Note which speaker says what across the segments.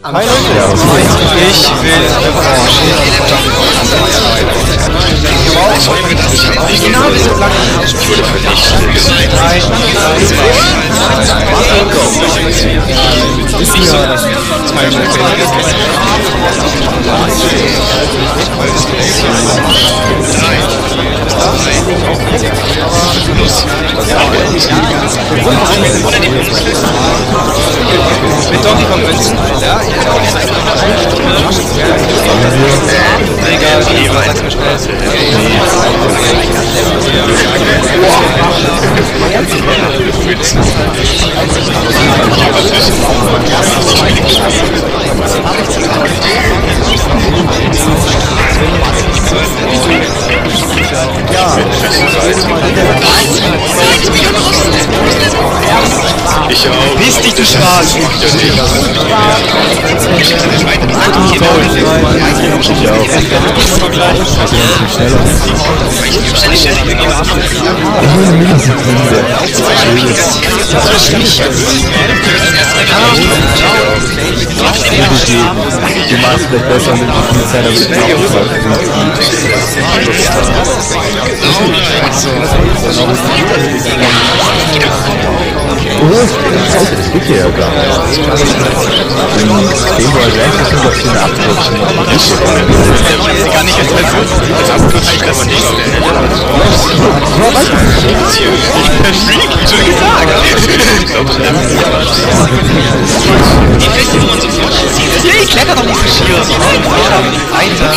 Speaker 1: Ich will Orange. Genau, wir sind lange. Ist ja das mit Donkey Kong Münzen. Ja, egal, sag's mir schnell.
Speaker 2: Ich auch.
Speaker 1: Bist dich, du Schwarz!
Speaker 3: Du machst vielleicht besser mit der Polizei, aber das geht hier ja gar nicht. Dem war gleich schon das schöne Abkürzung.
Speaker 1: Ich hab sie gar nicht als Person. Als Abkürzung kann man nicht stellen. Schon gesagt. Die Feste, wo man sofort zieht. Nee, ich kletter doch nicht so schier. Weiter.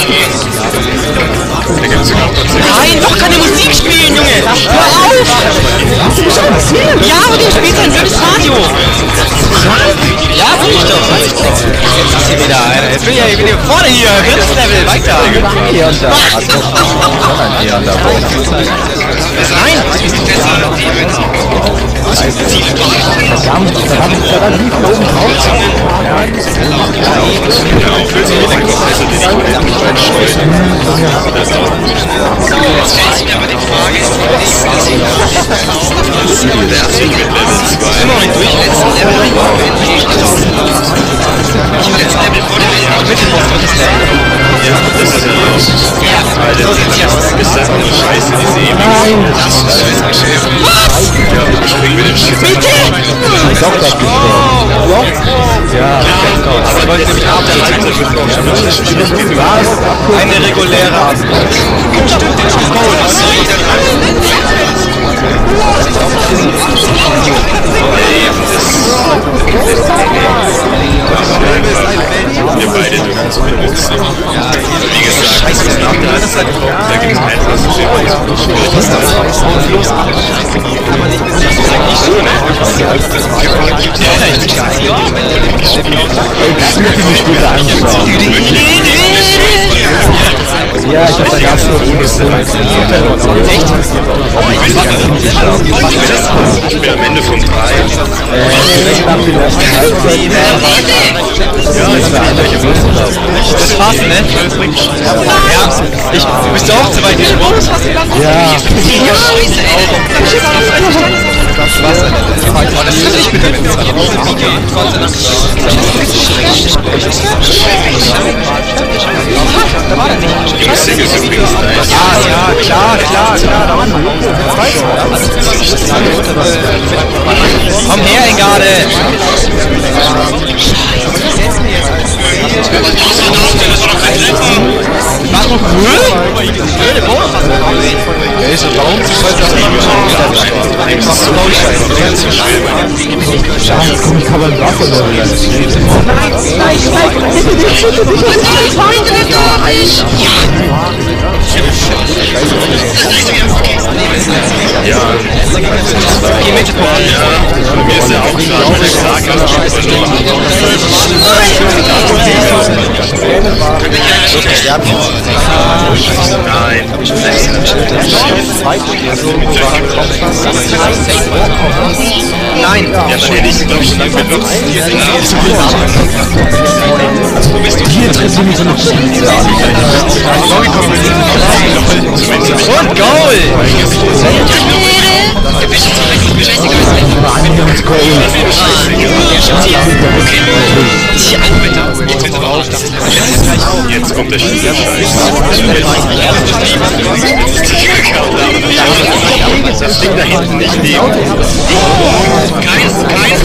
Speaker 1: Nein, doch keine Musik spielen, Junge! Hör auf! Ja, und ihr spielt ein blödes Radio! Ja, bin ich doch! Jetzt ist hier wieder einer. Jetzt bin ich wieder vorne hier! Drittes Level, weiter! Nein! Jetzt stellt sich mir aber die Frage, immer noch durch, letzten Level. Ich will letzten Level vor dem Mittelboss drittes Level. Ja, das ist ja so sieht's hier aus.
Speaker 2: Ist das eine Scheiße, diese ewige? Das ist scheiße Geschäft.
Speaker 1: Was?
Speaker 2: Ja, springen wir den Shit.
Speaker 1: Bitte?
Speaker 3: Ja,
Speaker 1: aber ich wollte nämlich auch eine reguläre Art. Stimmt, der ist Gold.
Speaker 2: Wir beide dürfen zumindest nicht. Wie gesagt, scheiße, da gibt es einfach so viel. Nicht so, ne?
Speaker 3: ja, ich hab da ganz nur
Speaker 1: Echt?
Speaker 2: Ich bin am Ende von 3.
Speaker 1: Das war's, ne? Ja, du bist auch zu weit gesprungen.
Speaker 3: ja.
Speaker 1: Scheiße, ey. Das war's, Alter. Das will ich bitte mit da war der nicht.
Speaker 2: Jungs, Singles übrigens nice.
Speaker 1: Ja, klar, da war noch. Komm her, Engarde! Mach doch der ist ein Baum, ich weiß das nicht.
Speaker 3: Kann man Wasser
Speaker 2: Ja, mir ist ja auch klar, dass ich sage, dass ich nein,
Speaker 1: nein,
Speaker 2: ja, weil ich glaube, ich lange wird
Speaker 1: Wo bist du? Hier triffst du mich so eine Und Goal!
Speaker 2: Jetzt kommt der Schießscheiß. Das Ding da hinten nicht nehmen. Kein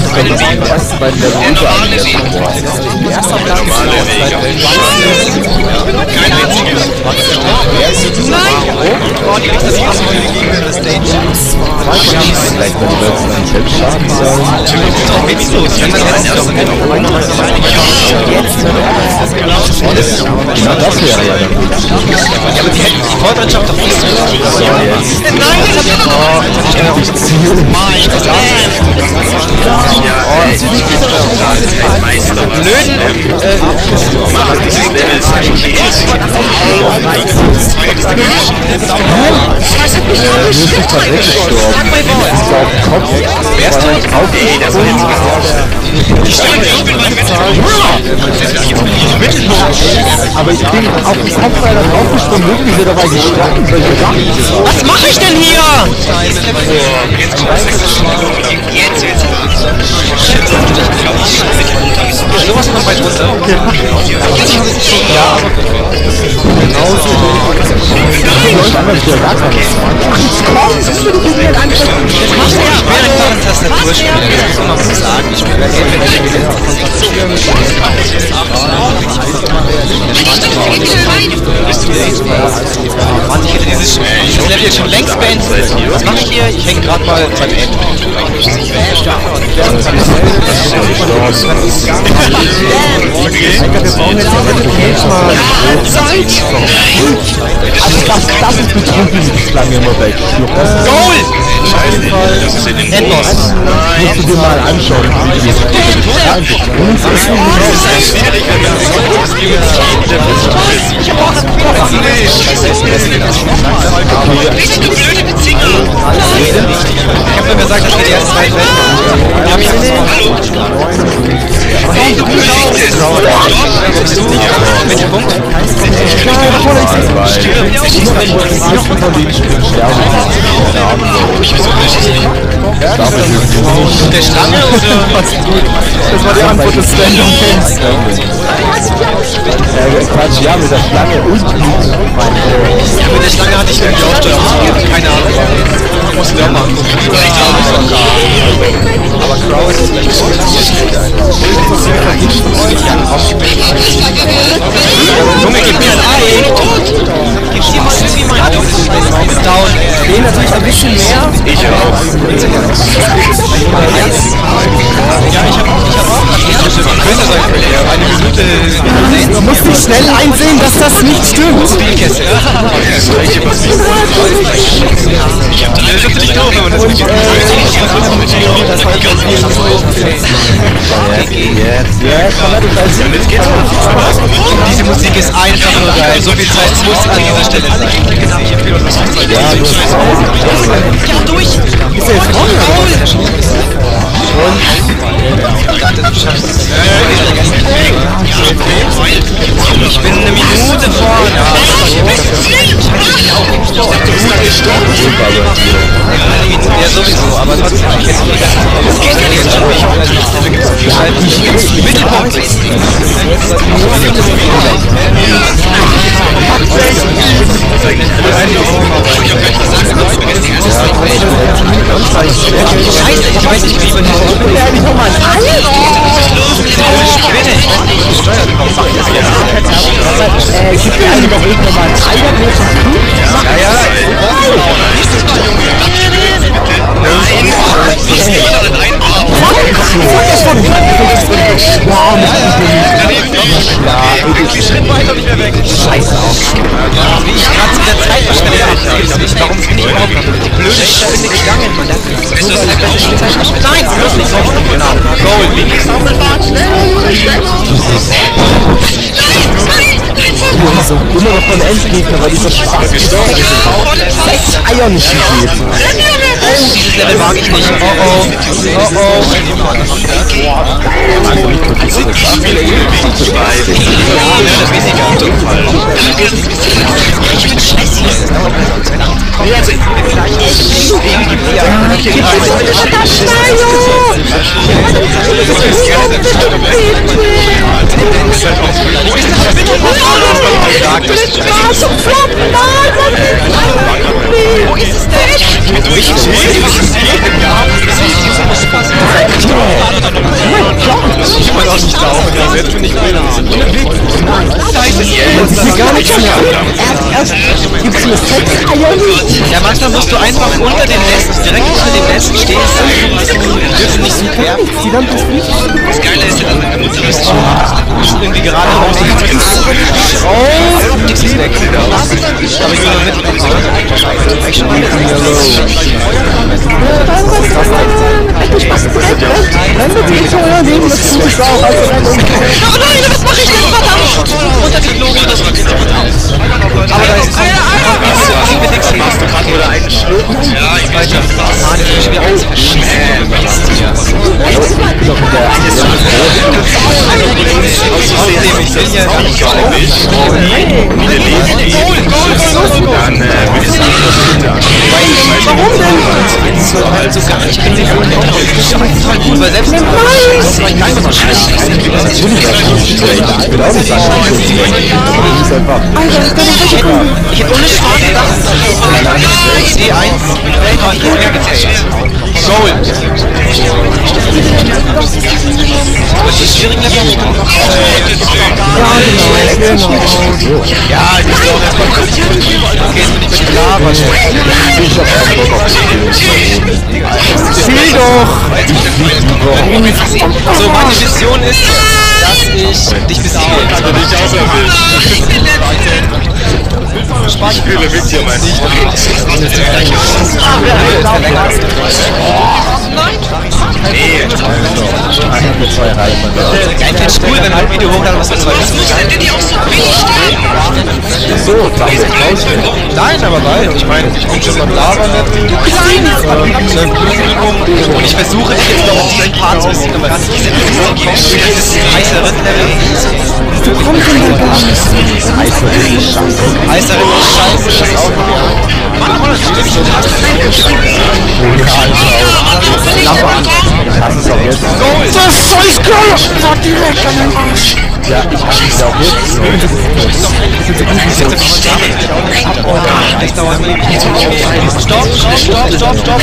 Speaker 2: normale Weg. Normale Weg. Kein einziges. Nein! Oh, die Richter sind gegen das Stage.
Speaker 3: Vielleicht mal die Leute an selbst schaden sollen.
Speaker 2: Doch, witzlos. Wenn man jetzt erst
Speaker 3: Genau das wäre ja dann gut.
Speaker 1: Ja, aber die hätten die Vordermannschaft doch nicht so. Nein, das hab ich
Speaker 3: Aber ich bin auf den Kopf leider draufgesprungen, irgendwie sind dabei gestanden.
Speaker 1: Was mache ich denn hier? Sowas von weit runter. Ja, aber genauso. Mann, ich hätte dieses Level jetzt schon längst beendet. Was mache ich hier? Ich hänge gerade mal beim End.
Speaker 3: Das ist betrunken, die Schlange immer weg.
Speaker 1: Goal!
Speaker 3: Endboss. Musst du dir mal anschauen.
Speaker 1: Ich hab nur gesagt, dass wir die ersten beiden welcher Punkt? Der Schlange oder?
Speaker 3: Das war die Antwort des Stand-Up-Fans. Quatsch, ja, mit der Schlange und
Speaker 1: Ja, mit der Schlange hatte ich irgendwie auch Steuerung. Keine Ahnung. Muss ich auch mal angucken. Aber Crow ist vielleicht so. Junge, gib mir ein Ei! Gib dir mal irgendwie mein Ei. Ist down. Den natürlich ein bisschen mehr.
Speaker 2: Ich auch.
Speaker 1: Ja, ich hab auch. Könnte sein. Eine Minute.
Speaker 3: Du musst dich schnell einsehen, dass das nicht stimmt.
Speaker 1: Spielkäste.
Speaker 2: Das gleiche passiert. Ich hab das ist nicht doof, wenn man das nicht
Speaker 1: Diese Musik ist einfach nur geil. So viel Zeit muss an dieser Stelle sein. Ja, durch! Ist jetzt ich bin eine Minute vorne. Ja, sowieso, aber trotzdem. Das geht ja nicht so. Mittelpunkt. Scheiße, ich weiß nicht, wie man das nicht nochmal ein Ei? Gib mir einen Überblick nochmal ein Ei, ja. Scheiße auch. Wie ich gerade zu der Zeit verschwendet. Warum bin ich überhaupt noch die blöde Spinne gegangen, Mann? Nein, bloß nicht so. Genau. Goal.
Speaker 3: So, immer noch von Endgegner, weil dieser Spaß 6 Eier nicht geht.
Speaker 1: Dieses Level mag ich nicht. Oh. Ich bin scheiße. Ja, manchmal musst du einfach unter dem Nest, direkt unter dem Nest stehen. Wir dürfen nicht so quer. Das Geile ist, meine Mutter ist irgendwie gerade raus. Oh, nichts ist weg. Aber ich will noch mitnehmen. Oh nein, was mache ich denn? Verdammt! Runtergeflogen, das war aber da ist hast du gerade oder einen Schluck? Ja, ich weiß ja. Mann, ich bin auch schnell. Warum denn? Also gar nicht. Ich bin nicht gut, weil selbst ich kann immer schlecht. Ich hätte ohne Spaß gedacht. E1, ich hätte mehr gezählt. Gold. Das ist schwierig, Level. Ja, die ist auch erstmal. Okay, jetzt bin ich mit Lava. Spiel doch! So, meine Mission ist, dass ich dich besiege.
Speaker 2: Also dich auserwählt. Ich spiele mit dir, mein Nicht. Nee.
Speaker 1: Ich finde es cool, wenn man ein Video hochladen, was wir zwei wissen.
Speaker 3: So,
Speaker 1: Nein, aber geil. Ich meine, ich bin schon beim Labern. Und ich versuche dich jetzt noch auf diesen Part zu besiegen, aber das ist heißer Rittlevel. Du kommst in den Garten. Heißer Rittlevel. Mann, das stimmt nicht.
Speaker 3: das ist auch jetzt.
Speaker 1: Das Scheißkerl! War direkt an den Arsch.
Speaker 3: Ja, ich habe es auch jetzt so.
Speaker 1: Stopp!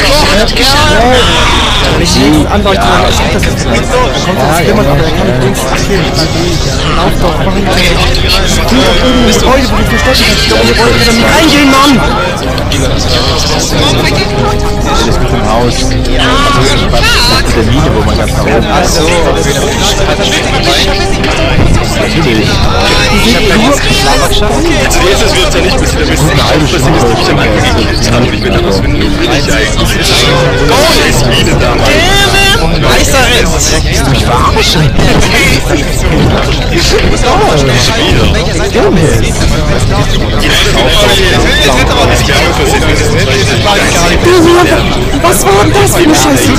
Speaker 3: Wenn ich jeden anleuchte, dann ist das jetzt so. Da kommt das jemand, der kann mit links killen. Lauf doch, mach ihn rein. Tu doch irgendein Gebäude, wo du verstecken kannst. Ich glaube, wir wollen wieder nicht reingehen, Mann! Das ist mit dem Haus. Das ist der Mine, wo man ganz nach oben ist.
Speaker 1: Achso,
Speaker 3: Natürlich.
Speaker 1: ich hab gleich was Lava geschafft.
Speaker 2: Als nächstes wird es ja nicht bis wieder bis
Speaker 3: Eine halbe Stunde
Speaker 2: ich am Anfang gekriegt habe. Und ich bin dann aus Windel bin ich eigentlich. Goal ist Mine damals.
Speaker 1: Heißer Riss!
Speaker 3: mich verarschen.
Speaker 1: Welcher Seite haben wir jetzt?
Speaker 4: Was war das für eine Scheiße?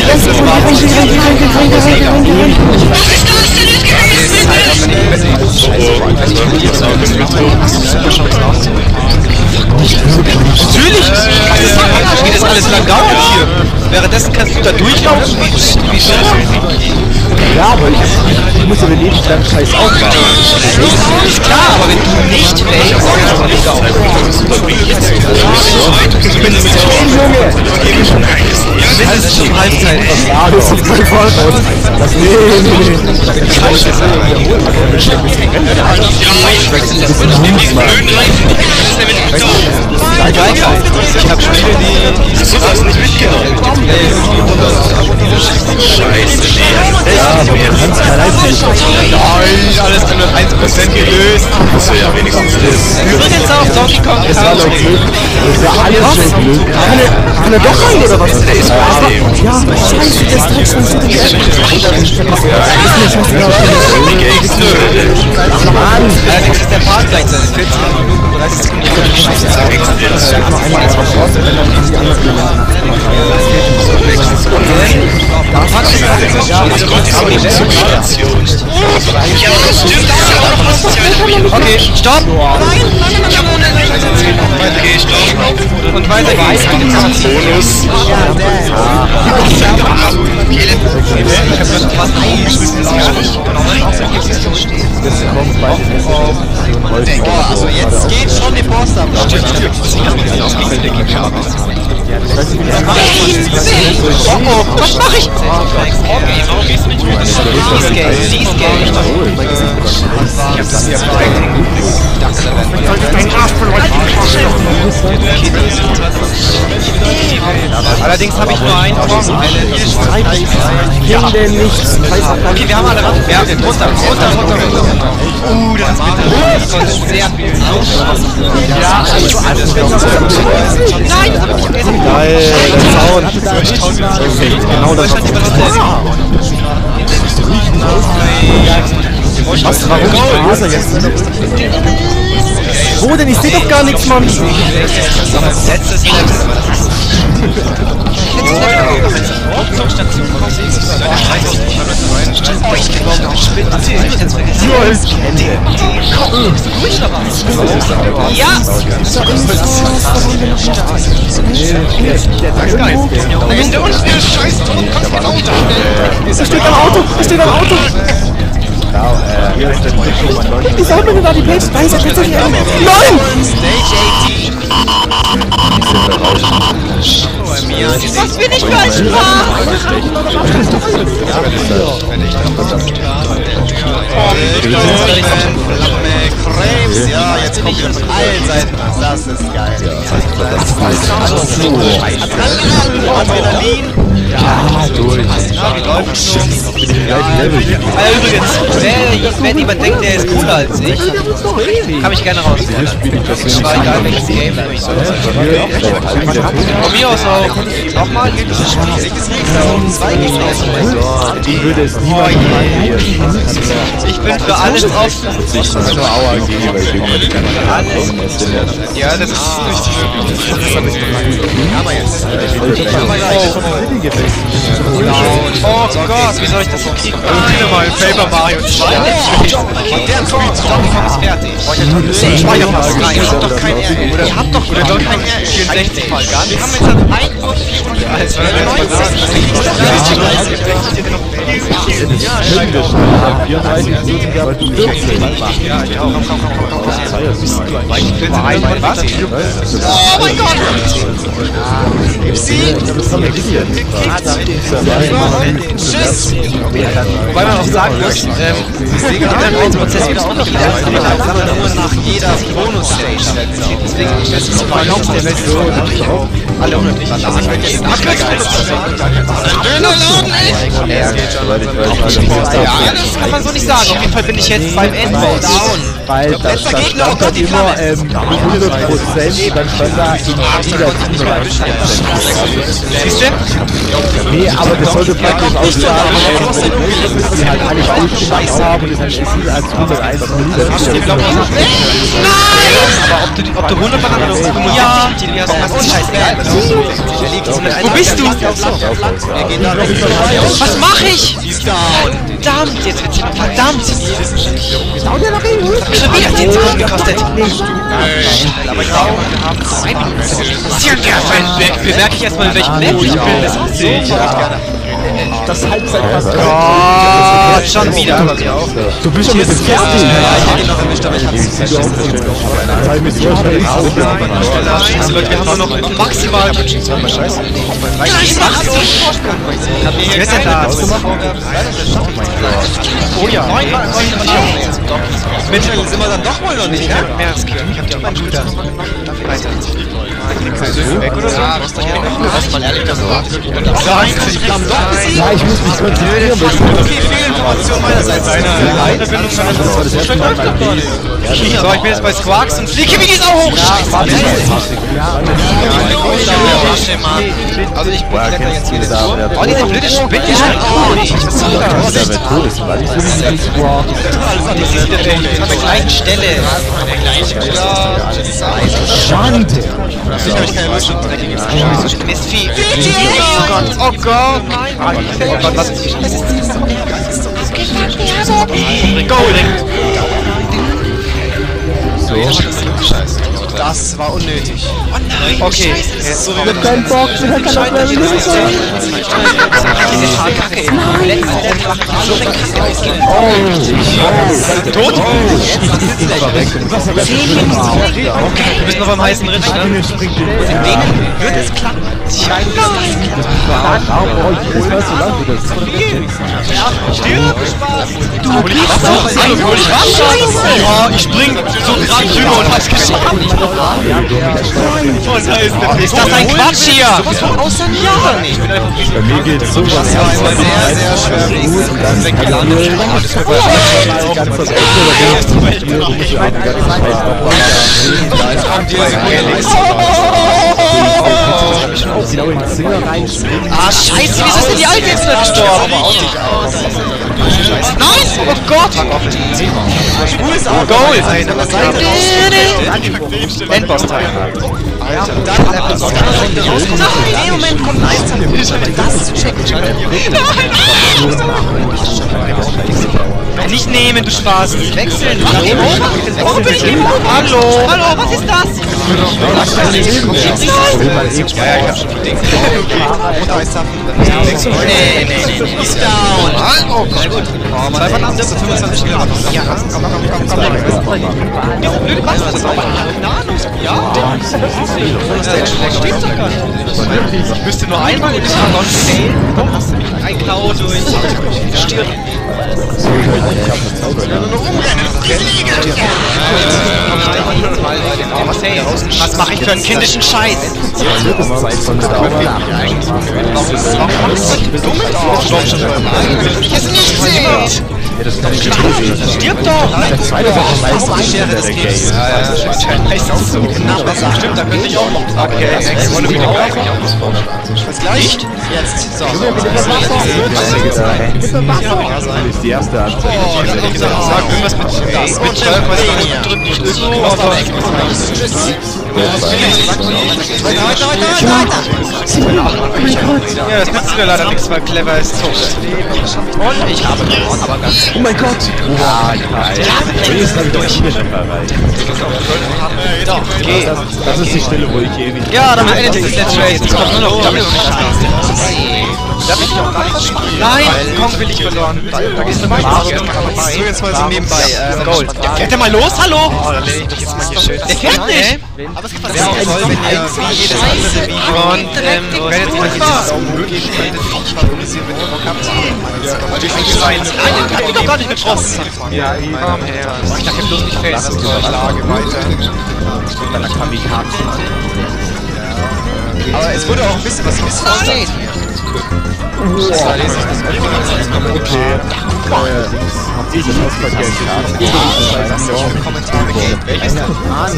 Speaker 1: Natürlich! Geht das alles lang dauert hier? Währenddessen kannst du da durchlaufen? Wie schnell?
Speaker 3: Ja, aber ich muss ja den Lebensstand scheiß aufbauen.
Speaker 1: Ist klar, aber wenn du nicht fällst, dann kannst du nicht laufen. Zumindest zum Halbzeit.
Speaker 3: Ja, das sieht voll voll aus. Das
Speaker 1: Ich hab Spiele, die...
Speaker 2: Hast du das nicht mitgenommen? Scheiße, nee.
Speaker 3: ja, aber du kannst kein Einzelnes.
Speaker 1: Nein, alles zu 1% gelöst.
Speaker 2: Das ist ja wenigstens das.
Speaker 1: Übrigens auch Donkey Kong
Speaker 3: Das war doch Glück. Das war alles schon Glück.
Speaker 4: Kann er doch rein, oder was?
Speaker 2: Der ist
Speaker 4: Ja, scheiße, das ist Drecksmann.
Speaker 3: Mann!
Speaker 1: Allerdings ist der Part gleichzeitig 40 Minuten, 30 Sekunden. Okay, stopp! Nein!
Speaker 2: Okay, stopp.
Speaker 1: Und weiter geht's.
Speaker 2: Bonus.
Speaker 5: Also jetzt geht schon die Post ab.
Speaker 1: Oh, was mach ich? Allerdings habe ich nur einen Tor.
Speaker 3: Denn nichts.
Speaker 1: Okay, wir haben alle runter. Runter. Das ist bitter. Das kostet sehr viel. Ja, nein!
Speaker 3: Geil, der Sound. Genau das. Was? Warum? Wo ist er jetzt? Wo denn? Ich seh doch gar nichts, Mann.
Speaker 1: Letztes Ja! Wenn der uns der Scheiß kommt genau da.
Speaker 3: Er steht am Auto. Ich sag mir da die Page. Nein, das kannst du nicht ändern. Nein!
Speaker 1: Was bin ich für ein Spaß?
Speaker 5: Ja, jetzt kommt von allen Seiten. Das ist geil. Adrenalin. Ja, durch. Wie läuft's so?
Speaker 1: Übrigens, wenn jemand denkt, der ist cooler als ich, kann mich gerne rausnehmen. Das war egal, welches Game ich so. Von mir aus auch. Nochmal, geht es schon. Zwei Gegner.
Speaker 3: Die würde es niemals
Speaker 1: Ich bin für alles offen. Ja, das ist
Speaker 5: Aber jetzt.
Speaker 1: Oh Gott, wie soll ich das so kriegen? Ich will mal Paper Mario 2.
Speaker 5: Der Tor ist fertig.
Speaker 1: Speicherpass rein. Ihr habt doch kein RL. Ihr habt doch kein RL. 64 mal gar nicht. Wir haben jetzt halt 1 und
Speaker 5: Oh mein Gott! Tschüss!
Speaker 1: Wobei man auch sagen muss, deswegen hat der Prozess wieder aufgeladen, aber dann kann man nur nach jeder Bonus-Stage. Deswegen ist es so bei Haupts der Welt so. Alle 100 nicht. Ja, das kann man so nicht sagen. Auf jeden Fall bin ich jetzt beim Endbau down.
Speaker 3: Weil das stand dann immer 100%, dann stand da in negativen Bereich.
Speaker 1: Siehst du?
Speaker 3: Nee, aber das sollte praktisch aussagen, dass die halt alle gut gemacht haben und das ist als 101
Speaker 1: Aber ob du 100 Bananen oder 75 ja. hast, ist scheißegal. Wo bist du? Was mach ich? Verdammt, jetzt wird's verdammt. Schon wieder 10 Sekunden gekostet. Aber ich glaube, wir haben 2 Minuten. Bemerke ich erstmal, in welchem Level ich bin. Das ist nicht.
Speaker 3: Das Halbzeitpass.
Speaker 1: Gott, schon wieder.
Speaker 3: Du bist schon mit dem fertig.
Speaker 5: Ja, ich hätte ihn noch erwischt, aber ich hab's nicht geschafft.
Speaker 1: Also Leute, wir haben nur noch maximal... Gleich machst du! Wer ist denn da? Oh ja.
Speaker 5: Mit sind wir dann doch wohl noch nicht, ne?
Speaker 1: Ich hab die auch Computer. Weg oder so?
Speaker 5: Mal ehrlich, das war.
Speaker 3: Ja, ich muss mich konzentrieren.
Speaker 5: Okay, Fehlinformation meinerseits.
Speaker 1: So, ich bin jetzt bei Squawks und fliege wie geht's auch hoch!
Speaker 5: Also ich kletter jetzt hier den Turm.
Speaker 1: Oh, diese blöde Spinne springt auch nicht. Was ist das?
Speaker 3: Der wird tot, ist, weil ich so wie die Squawk.
Speaker 1: An der gleichen Stelle.
Speaker 3: Schande!
Speaker 5: Ich habe keine Lust auf dreckiges
Speaker 1: Mistvieh. Oh Gott, oh Gott, nein. Oh Gott, was ist das? Golden.
Speaker 5: So. Scheiße. Das war unnötig.
Speaker 1: Oh nein,
Speaker 3: Okay.
Speaker 1: Scheiße.
Speaker 5: So wie
Speaker 3: Mit keinem Bock, mit keinem Bock.
Speaker 1: Diese Fahrkacke im letzten Level macht so eine Kacke ausgehen. Tot? 10 Minuten. Okay, wir müssen noch am heißen Ritt, ne? In denen wird es klappen. Tja, du kriegst doch oh, ich spring so gerade drüber und hab's geschafft. Was heißt denn? Ist das ein Quatsch hier? Außer mir nicht.
Speaker 2: Bei mir geht es so was.
Speaker 5: Das war immer sehr, sehr schwer.
Speaker 1: Ah, scheiße, wieso ist denn die Alte jetzt da gestorben? Nein! Oh Gott! Goal! Endboss-Teil. In dem Moment kommt ein das zu checken. Nicht nehmen, du Spaß! Wechseln! Warum bin ich im Hallo! Hallo, was ist das?
Speaker 5: Ja, ich hab schon verdient.
Speaker 1: Nee. Ist down! Oh, sehr gut.
Speaker 5: Zwei von 25 Gramm.
Speaker 1: Ja, komm. Ja, blöde Bastard. Ja? Ich müsste nur einmal und ich habe noch ein Klau durch. Stirb. Was mache ich für einen kindischen Scheiß? Ich es nicht sehe! Stirb doch!
Speaker 2: Der zweite Woche meistens die Schere des Games.
Speaker 5: Stimmt, da könnte ich auch noch. Okay, was gleich? Jetzt. So.
Speaker 2: Das ist die erste Anzeige.
Speaker 5: Sag irgendwas mit Weiter.
Speaker 1: Ja, das nützt mir leider nichts, weil clever ist Zucht. Und ich habe gewonnen, aber ganz.
Speaker 3: Oh mein Gott!
Speaker 2: Das ist die Stelle, wo ich ewig...
Speaker 1: Ja, damit endet dieses Let's Race. Es kommt nur noch Double und Scheiße. Da will ich auch gar nicht spielen. Nein, Kong will ich verloren. Da gehst du mal
Speaker 5: So, jetzt mal so nebenbei.
Speaker 1: Gold. Fährt der mal los? Hallo?
Speaker 5: Oh, da lehne ich dich jetzt mal hier schön.
Speaker 1: Der fährt nicht.
Speaker 5: Aber es wäre auch toll, wenn ihr wie jedes andere Video
Speaker 1: Und
Speaker 5: werdet ihr euch jetzt Daumen hoch geben, ich favorisiere, wenn ihr Bock habt. Natürlich nicht sein.
Speaker 1: Nein, den kann ich doch gar nicht getroffen.
Speaker 5: Ja, komm her.
Speaker 1: Ich dachte bloß nicht fest.
Speaker 5: Das ist die Lage weiter.
Speaker 2: Mit deiner Kamikaze.
Speaker 5: Aber es wurde auch ein bisschen was missverstanden. Das war lese ich das
Speaker 2: Okay. Habt ihr das Ausverkehrskarten?
Speaker 5: Kommentare geht. Welches denn?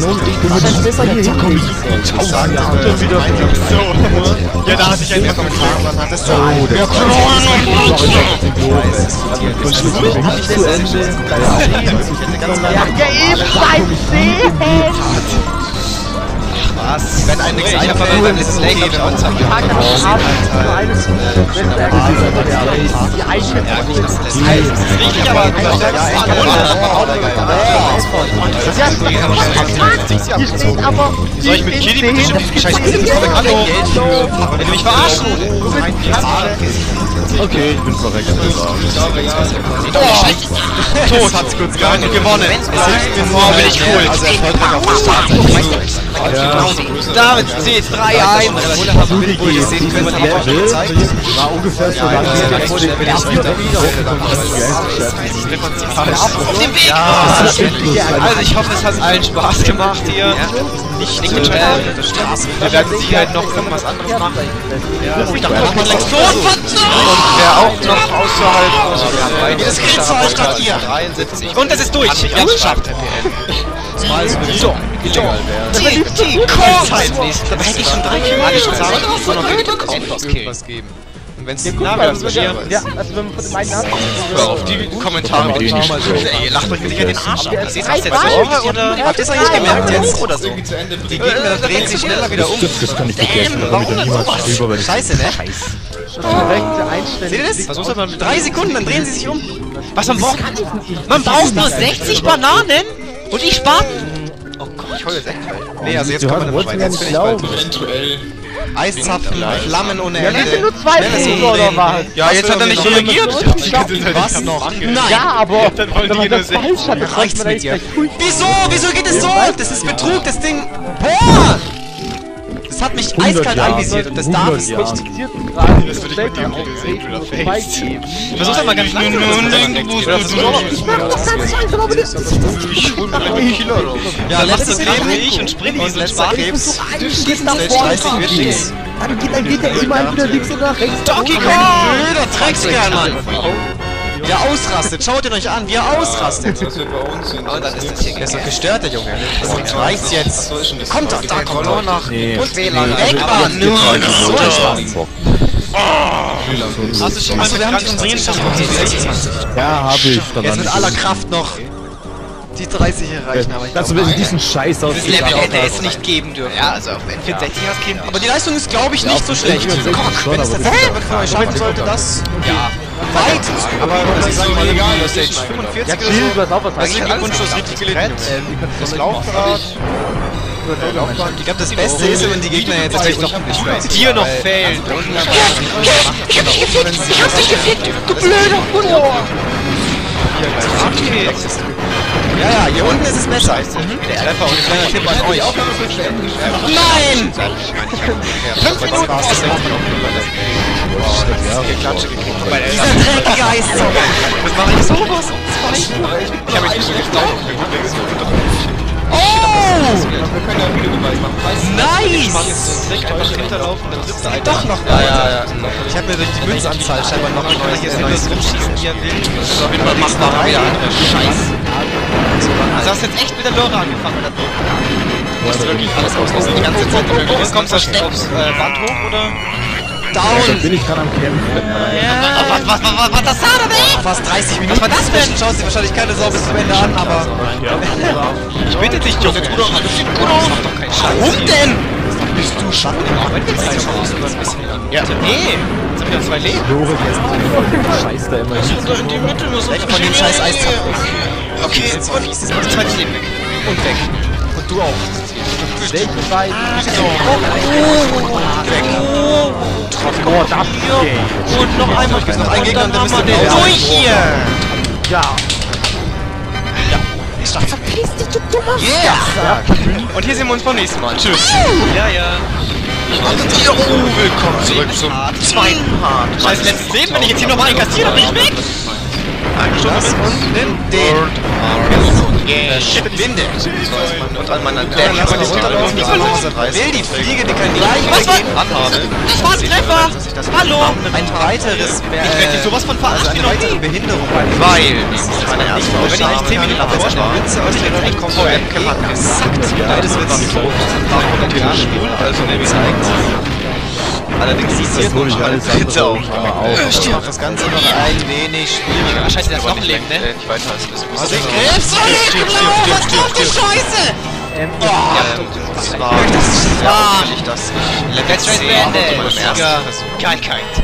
Speaker 1: Ja, da hatte ich einen Kommentar.
Speaker 5: Wann hattest du? Was? Wenn einem nichts einfällt, dann ist es okay, wenn man es hat.
Speaker 1: Richtig, aber soll ich mit Kitty bestimmt diesen scheiß Hallo? Wenn du mich verarschen?
Speaker 2: Okay, ich bin verreckt.
Speaker 1: Tot hat's kurz gar nicht gewonnen. Oh, bin ich cool.
Speaker 5: Also erfolgreich auf der Startseite.
Speaker 1: Damit steht 3-1.
Speaker 5: Wo ihr sehen könnt, hat auch schon gezeigt.
Speaker 2: War ungefähr so lange
Speaker 5: Vor dem Weg.
Speaker 1: Auf dem Weg! Also ich hoffe, es hat allen Spaß gemacht hier. Nicht mit wir werden mit Sicherheit noch irgendwas anderes machen. Ich dachte noch mal so verdammt! Und wer auch noch außerhalb
Speaker 5: Das geht zwar statt ihr.
Speaker 1: 73. Und es ist durch! Wir haben es geschafft. So, illegal wäre. Dabei hätte ich schon 3 magische Zahlen
Speaker 5: Irgendwas geben. Und wenn es
Speaker 1: Na, wir haben es hier.
Speaker 3: Ja, also wenn man von meinen Namen...
Speaker 1: Hör auf die Kommentare mit denen. Ihr lacht euch mit Sicherheit den Arsch ab. Ist das jetzt Genre oder habt ihr es eigentlich gemerkt jetzt? Oder so?
Speaker 5: die Gegner drehen sich schneller wieder um.
Speaker 2: Das kann ich vergessen, damit er niemals drüber, wenn ich...
Speaker 5: Scheiße, ne?
Speaker 3: Seht
Speaker 5: Seht ihr das?
Speaker 1: Versuch's mal mit
Speaker 5: 3 Sekunden, dann drehen sie sich um.
Speaker 1: Was am Bock? Man braucht nur 60 Bananen und ich spart. Oh Gott.
Speaker 5: Ich heule jetzt echt gleich. Nee, also jetzt kommen wir
Speaker 3: wolltest
Speaker 5: dabei.
Speaker 3: mir
Speaker 5: Jetzt
Speaker 3: nicht
Speaker 5: bin ich bald
Speaker 3: glauben.
Speaker 2: Eventuell.
Speaker 5: Eiszapfen, Flammen ohne
Speaker 3: Ja,
Speaker 5: Ende.
Speaker 3: das sind nur 2 Punkte, oder was?
Speaker 1: Ja, jetzt hat er nicht reagiert.
Speaker 5: Was noch? Nein!
Speaker 3: Ja, aber
Speaker 2: Dann wollen
Speaker 3: wenn man
Speaker 2: die nur
Speaker 3: das falsch hat, dann
Speaker 5: Reicht's
Speaker 3: reicht man
Speaker 5: mit
Speaker 3: eigentlich
Speaker 5: dir.
Speaker 3: gleich durch.
Speaker 5: Wieso? Wieso geht es so? Das ist Betrug, das Ding. Boah! Das hat mich eiskalt anvisiert und das darf es nicht.
Speaker 2: Das würde ich mit dem gesehen, du Face.
Speaker 1: Versuch doch mal ganz langsam.
Speaker 5: Ja, letztes
Speaker 1: Leben
Speaker 5: Leben
Speaker 1: ich und sprint
Speaker 5: und
Speaker 1: diesen
Speaker 5: letzter
Speaker 1: Spaß.
Speaker 5: Krebs.
Speaker 3: Geht nach
Speaker 5: Stage
Speaker 3: vorne.
Speaker 5: 30 wird nichts.
Speaker 3: Dann geht er immer entweder links oder nach rechts.
Speaker 5: Donkey Kong! Blöder Dreckskerl, Mann! Wie er ausrastet, schaut ihn euch an, wie er ausrastet.
Speaker 2: Das wird bei uns sind.
Speaker 5: Oh, dann ist das hier der ist doch gestört, der Junge. Das reicht jetzt. Kommt doch, da kommt er noch. Und WLAN. Weg, Mann! Nur so ein Spaß.
Speaker 1: Hast du schon mal
Speaker 5: Achso, wir haben die
Speaker 1: mit
Speaker 5: unsere Schaffen.
Speaker 3: Ja, hab ich.
Speaker 5: Jetzt mit aller Kraft noch die 30 erreichen, aber ich
Speaker 3: Dazu
Speaker 5: glaube,
Speaker 3: will ich diesen Scheiß aus.
Speaker 1: Das Level hätte es nicht geben dürfen.
Speaker 5: ja, also auf N64 hast du keinen. Aber die Leistung ist, glaube ich, nicht so schlecht.
Speaker 3: N64 schon,
Speaker 5: Wenn es
Speaker 3: aber
Speaker 5: tatsächlich jemand von euch schaffen sollte, das
Speaker 1: Ja.
Speaker 5: weit. Aber das ist so egal, das Stage
Speaker 3: Ja,
Speaker 5: 45
Speaker 3: chill, du hast auch was
Speaker 5: Also Glückwunsch, du hast richtig gelitten. Das Laufrad. Ich glaube, das Beste ist, wenn die Gegner jetzt gleich doch nicht
Speaker 1: Dir noch fehlen.
Speaker 5: Ich hab dich gefickt, du blöder Hundo! Ja, ja, hier unten ist es besser. Der Treffer und kleiner Tipp an euch. Nein! 5 Minuten Geklatsche gekriegt. Dieser dreckige Eiszocker!
Speaker 1: Was mache ich sowas? Ich habe nicht so geglaubt.
Speaker 5: Oh!
Speaker 2: Wir können ja Videobeweis machen.
Speaker 5: Nice!
Speaker 2: Einfach hinterlaufen, dann sitzt er
Speaker 5: Doch noch. Ja. Ich habe mir durch die Münzanzahl scheinbar noch ein neues
Speaker 1: rumschießen, wie er will.
Speaker 5: Das ist auf jeden Fall machbar.
Speaker 1: Wieder andere Scheiß. Also hast du jetzt echt mit der Lore angefangen? Du musst wirklich alles auslassen, die ganze Zeit. Jetzt kommst du aufs Band hoch, oder?
Speaker 5: Down!
Speaker 3: Bin ich gerade am Kämpfen.
Speaker 1: Was das sah da denn?
Speaker 5: Fast 30 Minuten. Was war das denn? Schaut sich wahrscheinlich keine Sau bis zum Ende an, aber...
Speaker 1: Ich bitte dich, Junge. Das sieht gut aus. Mach doch keinen Scheiß.
Speaker 5: Warum denn?
Speaker 1: Bist du Schatten im Arbeitszeit? Ja. Nee. Jetzt hab ich noch 2 Leben.
Speaker 3: Lore, der ist ein Scheiß da immer hin.
Speaker 1: In die Mitte nur so.
Speaker 5: Weg von dem scheiß Eiszapfen.
Speaker 1: Okay, jetzt und das zweite Leben weg.
Speaker 5: Und weg. Und du auch.
Speaker 3: Welche beiden?
Speaker 1: Oh, das hier. Und noch einmal.
Speaker 5: Ist noch ein Gegner und dann müsst ihr
Speaker 1: den durch hier.
Speaker 3: Ja.
Speaker 5: Yeah!
Speaker 1: Und hier sehen wir uns beim nächsten Mal. Tschüss. Ja, ja.
Speaker 2: willkommen zurück zum
Speaker 1: Zweiten Part. Scheiß letztes Leben, wenn ich jetzt hier nochmal einkassiere, dann bin ich weg.
Speaker 5: Das und den. Winde.
Speaker 2: und an meiner
Speaker 5: Dann lass mal runterlaufen, die Balance will die Fliege, die kann gleich weggehen.
Speaker 1: Das war ein Treffer. Hallo.
Speaker 5: Ein weiteres...
Speaker 1: Ich werde dich sowas von
Speaker 5: Also
Speaker 1: verarscht.
Speaker 5: eine weitere Behinderung bei den
Speaker 2: Weil meine erste
Speaker 5: Wenn ich
Speaker 2: Aufnahme
Speaker 5: 10 Minuten
Speaker 2: aber
Speaker 5: vorstelle, Witze aus der Welt kommen, gesackt. Beides wird tot.
Speaker 2: also ne, wie zeigt. Allerdings ist das nur eine dritte Aufnahme.
Speaker 5: Ich mach das Ganze noch ein wenig schwieriger.
Speaker 1: Scheiße, der ist noch ein Leben, ne?
Speaker 2: Nicht weiter als das.
Speaker 5: Also Krebs, was kommt die Scheiße?
Speaker 2: Das war wirklich das
Speaker 1: Let's Race beendet. Kein.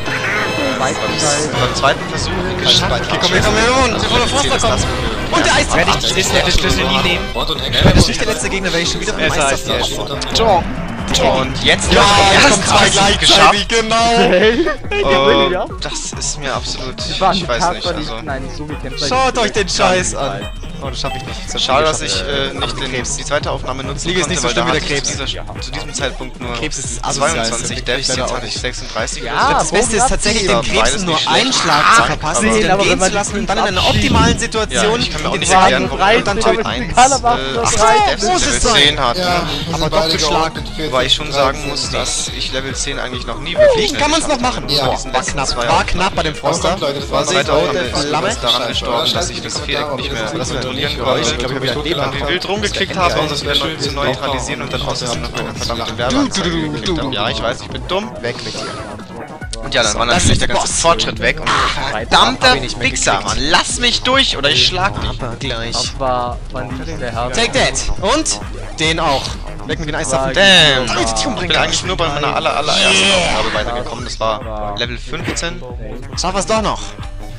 Speaker 2: beim zweiten Versuch geschafft.
Speaker 5: Okay, komm her, bevor der Forster kommt. Und der Eiszapfen.
Speaker 1: Werde ich das Level-Schlüssel nie nehmen?
Speaker 5: Das ist nicht der letzte Gegner, werde ich schon wieder mit dem Eiszapfen.
Speaker 2: Und jetzt
Speaker 5: Kommt zwei gleichzeitig, genau.
Speaker 2: Das ist mir absolut, ich
Speaker 3: War
Speaker 2: weiß nicht, also
Speaker 3: Nein, so gekämpft.
Speaker 5: Schaut euch den Scheiß an. Oh, das schaffe ich nicht. Das
Speaker 2: schade, dass ich nicht die zweite Aufnahme nutzen
Speaker 5: Fliege ist nicht so
Speaker 2: konnte,
Speaker 5: schlimm
Speaker 2: weil
Speaker 5: wie
Speaker 2: da
Speaker 5: der
Speaker 2: hatte ich zu diesem Zeitpunkt nur
Speaker 5: Krebs ist das Asozialste.
Speaker 2: 22 Devs, jetzt hatte ich 36.
Speaker 3: Ja,
Speaker 5: Das Beste ist tatsächlich, den Krebsen nur einen Schlag zu verpassen,
Speaker 2: aber-
Speaker 5: sie dann
Speaker 3: aber
Speaker 5: gehen
Speaker 3: wenn man
Speaker 5: zu lassen
Speaker 3: die
Speaker 5: und dann in einer optimalen Situation
Speaker 2: ich kann mir auch
Speaker 5: den
Speaker 2: nicht
Speaker 5: Wagen
Speaker 2: erklären, warum
Speaker 5: und dann töten.
Speaker 2: Devs
Speaker 5: muss es
Speaker 2: Level
Speaker 5: sein.
Speaker 2: 10 hatten.
Speaker 5: Aber doch geschlagen.
Speaker 2: Wobei ich schon sagen muss, dass ich Level 10 eigentlich noch nie wirklich
Speaker 5: Fliegen kann man es noch machen.
Speaker 2: Ja,
Speaker 5: War knapp bei dem Froster.
Speaker 2: War
Speaker 5: Zweite
Speaker 2: Aufnahme
Speaker 5: der Flamme.
Speaker 2: ist daran gestorben, dass ich das Viereck nicht mehr kontrollieren konnte.
Speaker 5: Ich glaube, ich habe wieder
Speaker 2: Dann wie wild rumgeklickt habe, um das wieder zu neutralisieren und dann außerdem noch eine verdammte Werbeanzeige geklickt habe. Ja, ich weiß, ich bin dumm.
Speaker 5: Weg mit dir.
Speaker 2: Und ja, dann war natürlich der ganze Fortschritt weg und verdammter Wichser, Mann, lass mich durch oder ich schlag dich.
Speaker 5: Aber gleich.
Speaker 3: Das war nicht der Herr.
Speaker 5: Take that. Und den auch. Weg mit den Eiszapfen.
Speaker 2: Damn!
Speaker 5: Alter, die
Speaker 2: Ich
Speaker 5: umbringen
Speaker 2: bin
Speaker 5: kann.
Speaker 2: eigentlich nur bei meiner allerersten Aufgabe weitergekommen. Das war Level 15.
Speaker 5: Schaff es doch noch.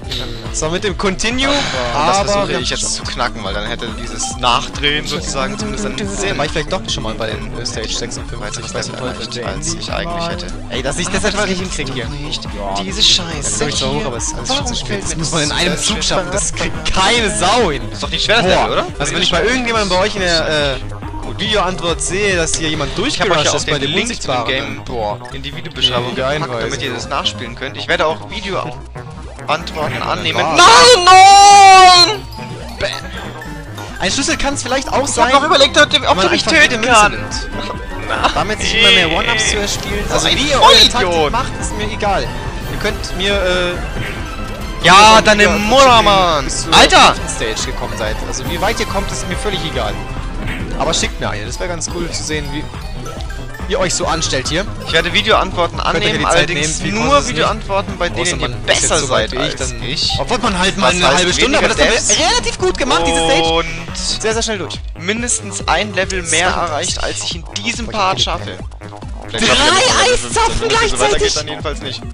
Speaker 5: So, mit dem Continue,
Speaker 2: Das
Speaker 5: aber
Speaker 2: versuche ich jetzt zu knacken, weil dann hätte dieses Nachdrehen sozusagen zumindest einen
Speaker 5: dann
Speaker 2: Sinn.
Speaker 5: war ich vielleicht doch schon mal bei den Stage 56.
Speaker 2: Ich weiß nicht, als ich eigentlich hätte.
Speaker 5: Ey, dass ich das einfach nicht hinkriege hier.
Speaker 2: Diese Scheiße.
Speaker 5: Ich so hoch, aber es ist alles viel zu spät. Das muss man in
Speaker 2: das
Speaker 5: einem
Speaker 2: so
Speaker 5: Zug
Speaker 2: schwer?
Speaker 5: schaffen. Das kriegt keine Sau hin.
Speaker 2: Ist doch nicht schwer, das Level, oder?
Speaker 5: Also wenn ich bei irgendjemandem bei euch in der Videoantwort sehe, dass hier jemand
Speaker 2: Ich habe euch
Speaker 5: durchgerusht
Speaker 2: ja auch
Speaker 5: ist bei
Speaker 2: den
Speaker 5: dem
Speaker 2: Link zu dem
Speaker 5: Unsichtbaren.
Speaker 2: Game in die Videobeschreibung
Speaker 5: Mega
Speaker 2: gepackt,
Speaker 5: Hinweise.
Speaker 2: damit ihr das nachspielen könnt. Ich werde auch Videoantworten annehmen.
Speaker 5: Nein! Ein Schlüssel kann es vielleicht auch sein,
Speaker 2: überlegt, ob
Speaker 5: wenn man
Speaker 2: du mich
Speaker 5: einfach jede
Speaker 2: töten
Speaker 5: Münze
Speaker 2: kann.
Speaker 5: nimmt. Damit sich immer mehr One-Ups zu erspielen. Also
Speaker 2: ein
Speaker 5: wie ihr eure Taktik
Speaker 2: Vollidiot.
Speaker 5: macht, ist mir egal. Ihr könnt mir,
Speaker 2: Ja, deine Mutter, Mann!
Speaker 5: bis zur
Speaker 2: Alter!
Speaker 5: 5. Stage gekommen seid. Also wie weit ihr kommt, ist mir völlig egal. Aber schickt mir eine, das wäre ganz cool zu sehen, wie ihr euch so anstellt hier.
Speaker 2: Ich werde Videoantworten
Speaker 5: ihr
Speaker 2: annehmen,
Speaker 5: die Zeit
Speaker 2: allerdings
Speaker 5: nehmen, viel kostet
Speaker 2: nur
Speaker 5: es nicht.
Speaker 2: Videoantworten, bei
Speaker 5: Außer
Speaker 2: denen ihr
Speaker 5: man ist
Speaker 2: besser
Speaker 5: jetzt so weit
Speaker 2: seid
Speaker 5: wie
Speaker 2: als
Speaker 5: dann-
Speaker 2: ich.
Speaker 5: Obwohl man halt mal
Speaker 2: Was
Speaker 5: eine
Speaker 2: heißt
Speaker 5: halbe Stunde, aber das
Speaker 2: weniger
Speaker 5: haben wir
Speaker 2: Devs?
Speaker 5: relativ gut gemacht, diese Stage.
Speaker 2: Und
Speaker 5: Sehr, sehr schnell durch.
Speaker 2: mindestens ein Level mehr erreicht, als ich in diesem Part schaffe. Vielleicht
Speaker 5: Drei
Speaker 2: schaffe ich ja noch Level
Speaker 5: Eiszapfen
Speaker 2: 15.
Speaker 5: gleichzeitig?
Speaker 2: So weiter geht's dann jedenfalls nicht.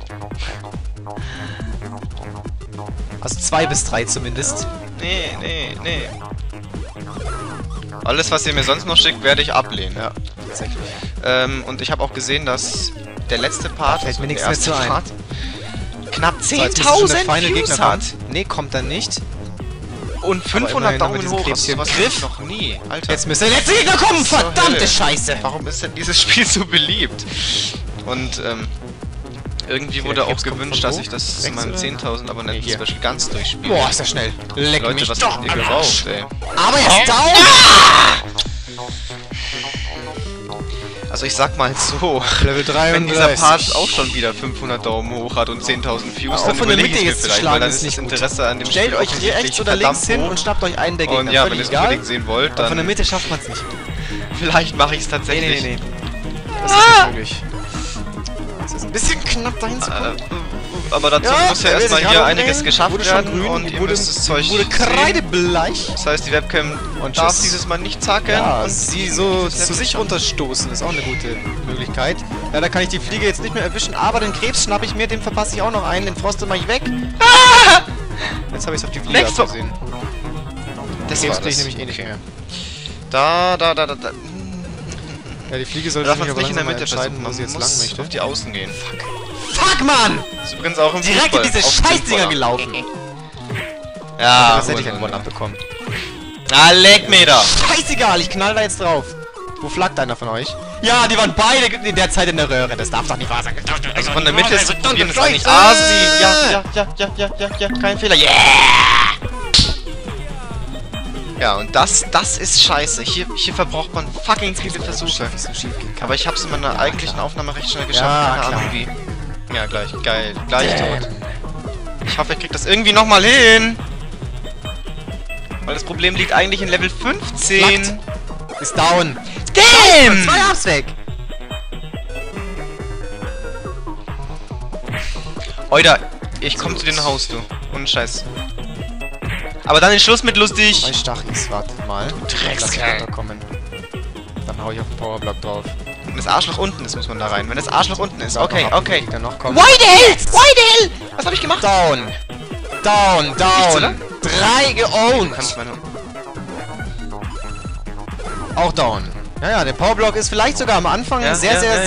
Speaker 5: Also 2 bis 3 zumindest.
Speaker 2: Nee. Alles, was ihr mir sonst noch schickt, werde ich ablehnen.
Speaker 5: Ja, tatsächlich.
Speaker 2: Und ich habe auch gesehen, dass der letzte Part,
Speaker 5: Fällt mir nichts
Speaker 2: der
Speaker 5: mehr
Speaker 2: erste
Speaker 5: zu ein.
Speaker 2: Part, knapp
Speaker 5: So, jetzt müsste schon der
Speaker 2: 10.000
Speaker 5: Final
Speaker 2: Views
Speaker 5: Gegner
Speaker 2: hat.
Speaker 5: kommen. Nee, kommt dann nicht.
Speaker 2: Und
Speaker 5: immerhin
Speaker 2: 500
Speaker 5: haben wir
Speaker 2: Daumen
Speaker 5: diesen
Speaker 2: hoch.
Speaker 5: Krebs
Speaker 2: Also
Speaker 5: hier im
Speaker 2: sowas
Speaker 5: Griff.
Speaker 2: hatte ich noch nie. Alter.
Speaker 5: Jetzt müsste der letzte Gegner kommen!
Speaker 2: Zur
Speaker 5: Verdammte
Speaker 2: Hölle.
Speaker 5: Scheiße!
Speaker 2: Warum ist denn dieses Spiel so beliebt? Und irgendwie wurde auch
Speaker 5: Krebs kommt
Speaker 2: gewünscht,
Speaker 5: von
Speaker 2: dass
Speaker 5: wo?
Speaker 2: ich das in
Speaker 5: Rechts
Speaker 2: meinem
Speaker 5: oder?
Speaker 2: 10.000 Abonnenten
Speaker 5: Nee, hier.
Speaker 2: Special ganz durchspiele.
Speaker 5: Boah, ist das schnell. Leck
Speaker 2: Leute,
Speaker 5: mich
Speaker 2: was
Speaker 5: doch
Speaker 2: habt ihr
Speaker 5: am Arsch.
Speaker 2: geraucht, ey?
Speaker 5: Aber er ist down!
Speaker 2: Also ich sag mal so,
Speaker 5: Level 33.
Speaker 2: wenn dieser Part auch schon wieder 500 Daumen hoch hat und 10.000 Views,
Speaker 5: Auch
Speaker 2: dann
Speaker 5: von der
Speaker 2: überlege
Speaker 5: Mitte
Speaker 2: ich mir
Speaker 5: jetzt zu
Speaker 2: vielleicht, weil
Speaker 5: schlagen
Speaker 2: dann
Speaker 5: ist
Speaker 2: ist das
Speaker 5: nicht gut.
Speaker 2: Interesse an dem
Speaker 5: Stellt
Speaker 2: Spiel
Speaker 5: euch hier rechts oder links hin und schnappt euch einen der Gegner.
Speaker 2: Und ja, wenn ihr
Speaker 5: Völlig
Speaker 2: es
Speaker 5: egal.
Speaker 2: unbedingt sehen wollt,
Speaker 5: Aber von der
Speaker 2: dann
Speaker 5: Mitte schafft man es nicht.
Speaker 2: vielleicht mache ich es tatsächlich.
Speaker 5: Nee. Das ist nicht möglich. Das ist ein bisschen knapp dahin zu kommen.
Speaker 2: Aber dazu muss ja
Speaker 5: wer will
Speaker 2: erstmal
Speaker 5: sich
Speaker 2: hier
Speaker 5: gerade
Speaker 2: einiges
Speaker 5: umdrehen?
Speaker 2: geschafft
Speaker 5: Wurde schon
Speaker 2: werden
Speaker 5: grün,
Speaker 2: und ihr müsst das Zeug
Speaker 5: wurde
Speaker 2: sehen.
Speaker 5: kreidebleich.
Speaker 2: Das heißt, die Webcam
Speaker 5: Und
Speaker 2: darf
Speaker 5: tschüss.
Speaker 2: dieses Mal nicht zacken
Speaker 5: Ja,
Speaker 2: und
Speaker 5: sie so
Speaker 2: dieses
Speaker 5: zu
Speaker 2: Level-
Speaker 5: sich runterstoßen ist auch eine gute Möglichkeit. Leider kann ich die Fliege jetzt nicht mehr erwischen, aber den Krebs schnappe ich mir, den verpasse ich auch noch einen, den Froste mache ich weg. Jetzt habe ich es auf die Fliege
Speaker 2: Next
Speaker 5: abgesehen.
Speaker 2: Das
Speaker 5: Krebs
Speaker 2: war
Speaker 5: kriege ich
Speaker 2: das.
Speaker 5: nämlich eh nicht mehr.
Speaker 2: Da.
Speaker 5: Ja, die Fliege
Speaker 2: Wir
Speaker 5: sollte
Speaker 2: dürfen
Speaker 5: sich
Speaker 2: uns
Speaker 5: aber
Speaker 2: nicht in der
Speaker 5: langsam mal
Speaker 2: Mitte
Speaker 5: entscheiden,
Speaker 2: versuchen,
Speaker 5: wo sie
Speaker 2: man
Speaker 5: jetzt lang
Speaker 2: muss
Speaker 5: möchte.
Speaker 2: auf die Außen gehen.
Speaker 5: Fuck, Mann!
Speaker 2: Das ist übrigens auch im
Speaker 5: Direkt in
Speaker 2: Fußball
Speaker 5: diese
Speaker 2: oft
Speaker 5: Scheißdinger
Speaker 2: sinnvoller.
Speaker 5: gelaufen.
Speaker 2: Ja,
Speaker 5: Das hätte ich einen One-Up bekommen.
Speaker 2: Ah, leck mir da!
Speaker 5: Scheißegal, ich knall da jetzt drauf. Wo flaggt einer von euch? Ja, die waren beide in der Zeit in der Röhre. Das darf doch nicht wahr sein.
Speaker 2: Also von der Mitte ist zu probieren, ist eigentlich
Speaker 5: Scheiße!
Speaker 2: Asi. Ja, kein Fehler. Yeah! Ja, und das ist scheiße. Hier verbraucht man fucking viele Versuche. Aber ich hab's in meiner eigentlichen Aufnahme recht schnell geschafft.
Speaker 5: Ja,
Speaker 2: Keine
Speaker 5: klar.
Speaker 2: Ahnung wie. Ja, gleich. Geil. Gleich tot. Ich hoffe, ich krieg das irgendwie nochmal hin. Weil das Problem liegt eigentlich in Level 15.
Speaker 5: Ist down.
Speaker 2: Damn!
Speaker 5: 2 Ups weg.
Speaker 2: Oida, ich komm zu dir nach Haus, du. Ohne Scheiß. Aber dann ist Schluss mit lustig.
Speaker 5: 2 Stachis, warte mal.
Speaker 2: Dreckskerl.
Speaker 5: Kommen. Dann hau ich auf den Powerblock drauf.
Speaker 2: Wenn das Arschloch unten ist, muss man da rein. Wenn das Arschloch unten ist. Okay.
Speaker 5: Dann noch kommen.
Speaker 2: Why the hell? Was hab ich gemacht?
Speaker 5: Down.
Speaker 2: Nichts, oder?
Speaker 5: 3 geowned.
Speaker 2: Kannst meine...
Speaker 5: Auch down. Ja, der Powerblock ist vielleicht sogar am Anfang sehr sinnvoll.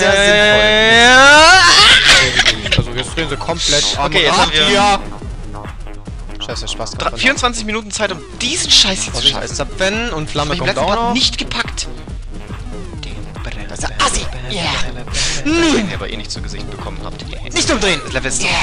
Speaker 5: Also jetzt drehen sie komplett am
Speaker 2: Okay, jetzt
Speaker 5: Rad
Speaker 2: haben wir-
Speaker 5: hier. Scheiße, Spaß kommt.
Speaker 2: 24 Minuten Zeit, um diesen Scheiß hier zu
Speaker 5: Scheiße.
Speaker 2: scheißen.
Speaker 5: Zapfen und Flamme
Speaker 2: Hab ich im
Speaker 5: kommt
Speaker 2: letzten
Speaker 5: auch
Speaker 2: Part
Speaker 5: noch.
Speaker 2: nicht gepackt.
Speaker 5: Das ist der Assi. Yeah.
Speaker 2: Den ihr aber eh nicht zu Gesicht bekommen habt.
Speaker 5: Nicht umdrehen.
Speaker 2: Das Level ist...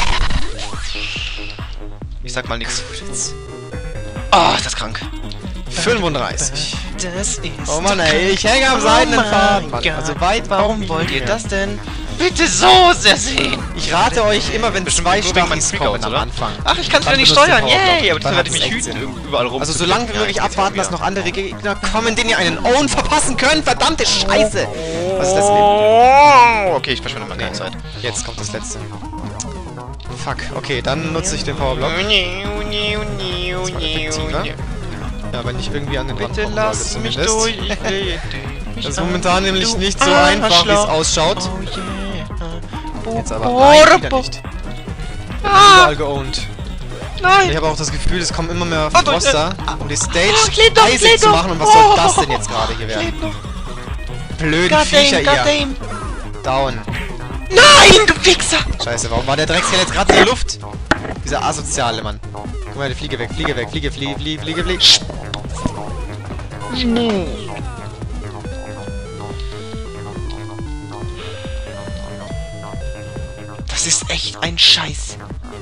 Speaker 2: Ich sag mal nix. Oh, ist das krank.
Speaker 5: 35.
Speaker 2: Das ist...
Speaker 5: Oh Mann, ey, ich hänge am seidenen Faden. Mann. Also weit
Speaker 2: Warum wollt ihr das denn bitte so sehr sehen?
Speaker 5: Ich rate euch immer, wenn
Speaker 2: Bestimmt
Speaker 5: 2
Speaker 2: nur wegen meinen
Speaker 5: Stachis
Speaker 2: Freakouts,
Speaker 5: kommen am
Speaker 2: oder?
Speaker 5: Anfang.
Speaker 2: Ach, ich kann wieder
Speaker 5: Dann
Speaker 2: nicht
Speaker 5: benutzt
Speaker 2: steuern.
Speaker 5: den Powerblock.
Speaker 2: Yay, aber
Speaker 5: Dann
Speaker 2: das werde ich
Speaker 5: hat
Speaker 2: mich
Speaker 5: es echt
Speaker 2: hüten,
Speaker 5: Sinn.
Speaker 2: überall rum.
Speaker 5: Also
Speaker 2: zu
Speaker 5: solange
Speaker 2: klicken.
Speaker 5: wir wirklich
Speaker 2: Ja, geht's
Speaker 5: abwarten,
Speaker 2: wieder.
Speaker 5: dass noch andere Gegner kommen, denen ihr einen Own verpassen könnt. Verdammte Scheiße. Was ist das denn?
Speaker 2: Oh, okay, ich verschwende mal keine Zeit.
Speaker 5: Jetzt kommt das letzte. Fuck, okay, dann nutze ich den Powerblock. Ja, wenn ich irgendwie an den Rand
Speaker 2: Bitte
Speaker 5: kommen
Speaker 2: lass
Speaker 5: sollte
Speaker 2: mich
Speaker 5: zumindest.
Speaker 2: durch. Ich will dich
Speaker 5: Das ist momentan nämlich nicht so
Speaker 2: du
Speaker 5: einfach, wie es
Speaker 2: Arschloch.
Speaker 5: ausschaut.
Speaker 2: Oh, yeah.
Speaker 5: Jetzt aber nein, wieder nicht. Überall geowned.
Speaker 2: Nein!
Speaker 5: Ich habe auch das Gefühl, es kommen immer mehr
Speaker 2: Oh, du-
Speaker 5: Froster, um die Stage
Speaker 2: lebt doch,
Speaker 5: eisig
Speaker 2: lebt
Speaker 5: zu
Speaker 2: doch.
Speaker 5: machen. Und was soll das denn jetzt gerade hier werden?
Speaker 2: Lebt noch.
Speaker 5: Blöde Viecher, ihr.
Speaker 2: Goddamn.
Speaker 5: Down.
Speaker 2: Nein, du Wichser!
Speaker 5: Scheiße, warum war der Dreckskerl jetzt gerade in der Luft? Dieser asoziale Mann. Guck mal, die Fliege weg, Fliege weg, Fliege, Fliege, Fliege, Fliege, Fliege.
Speaker 2: Das ist echt ein Scheiß.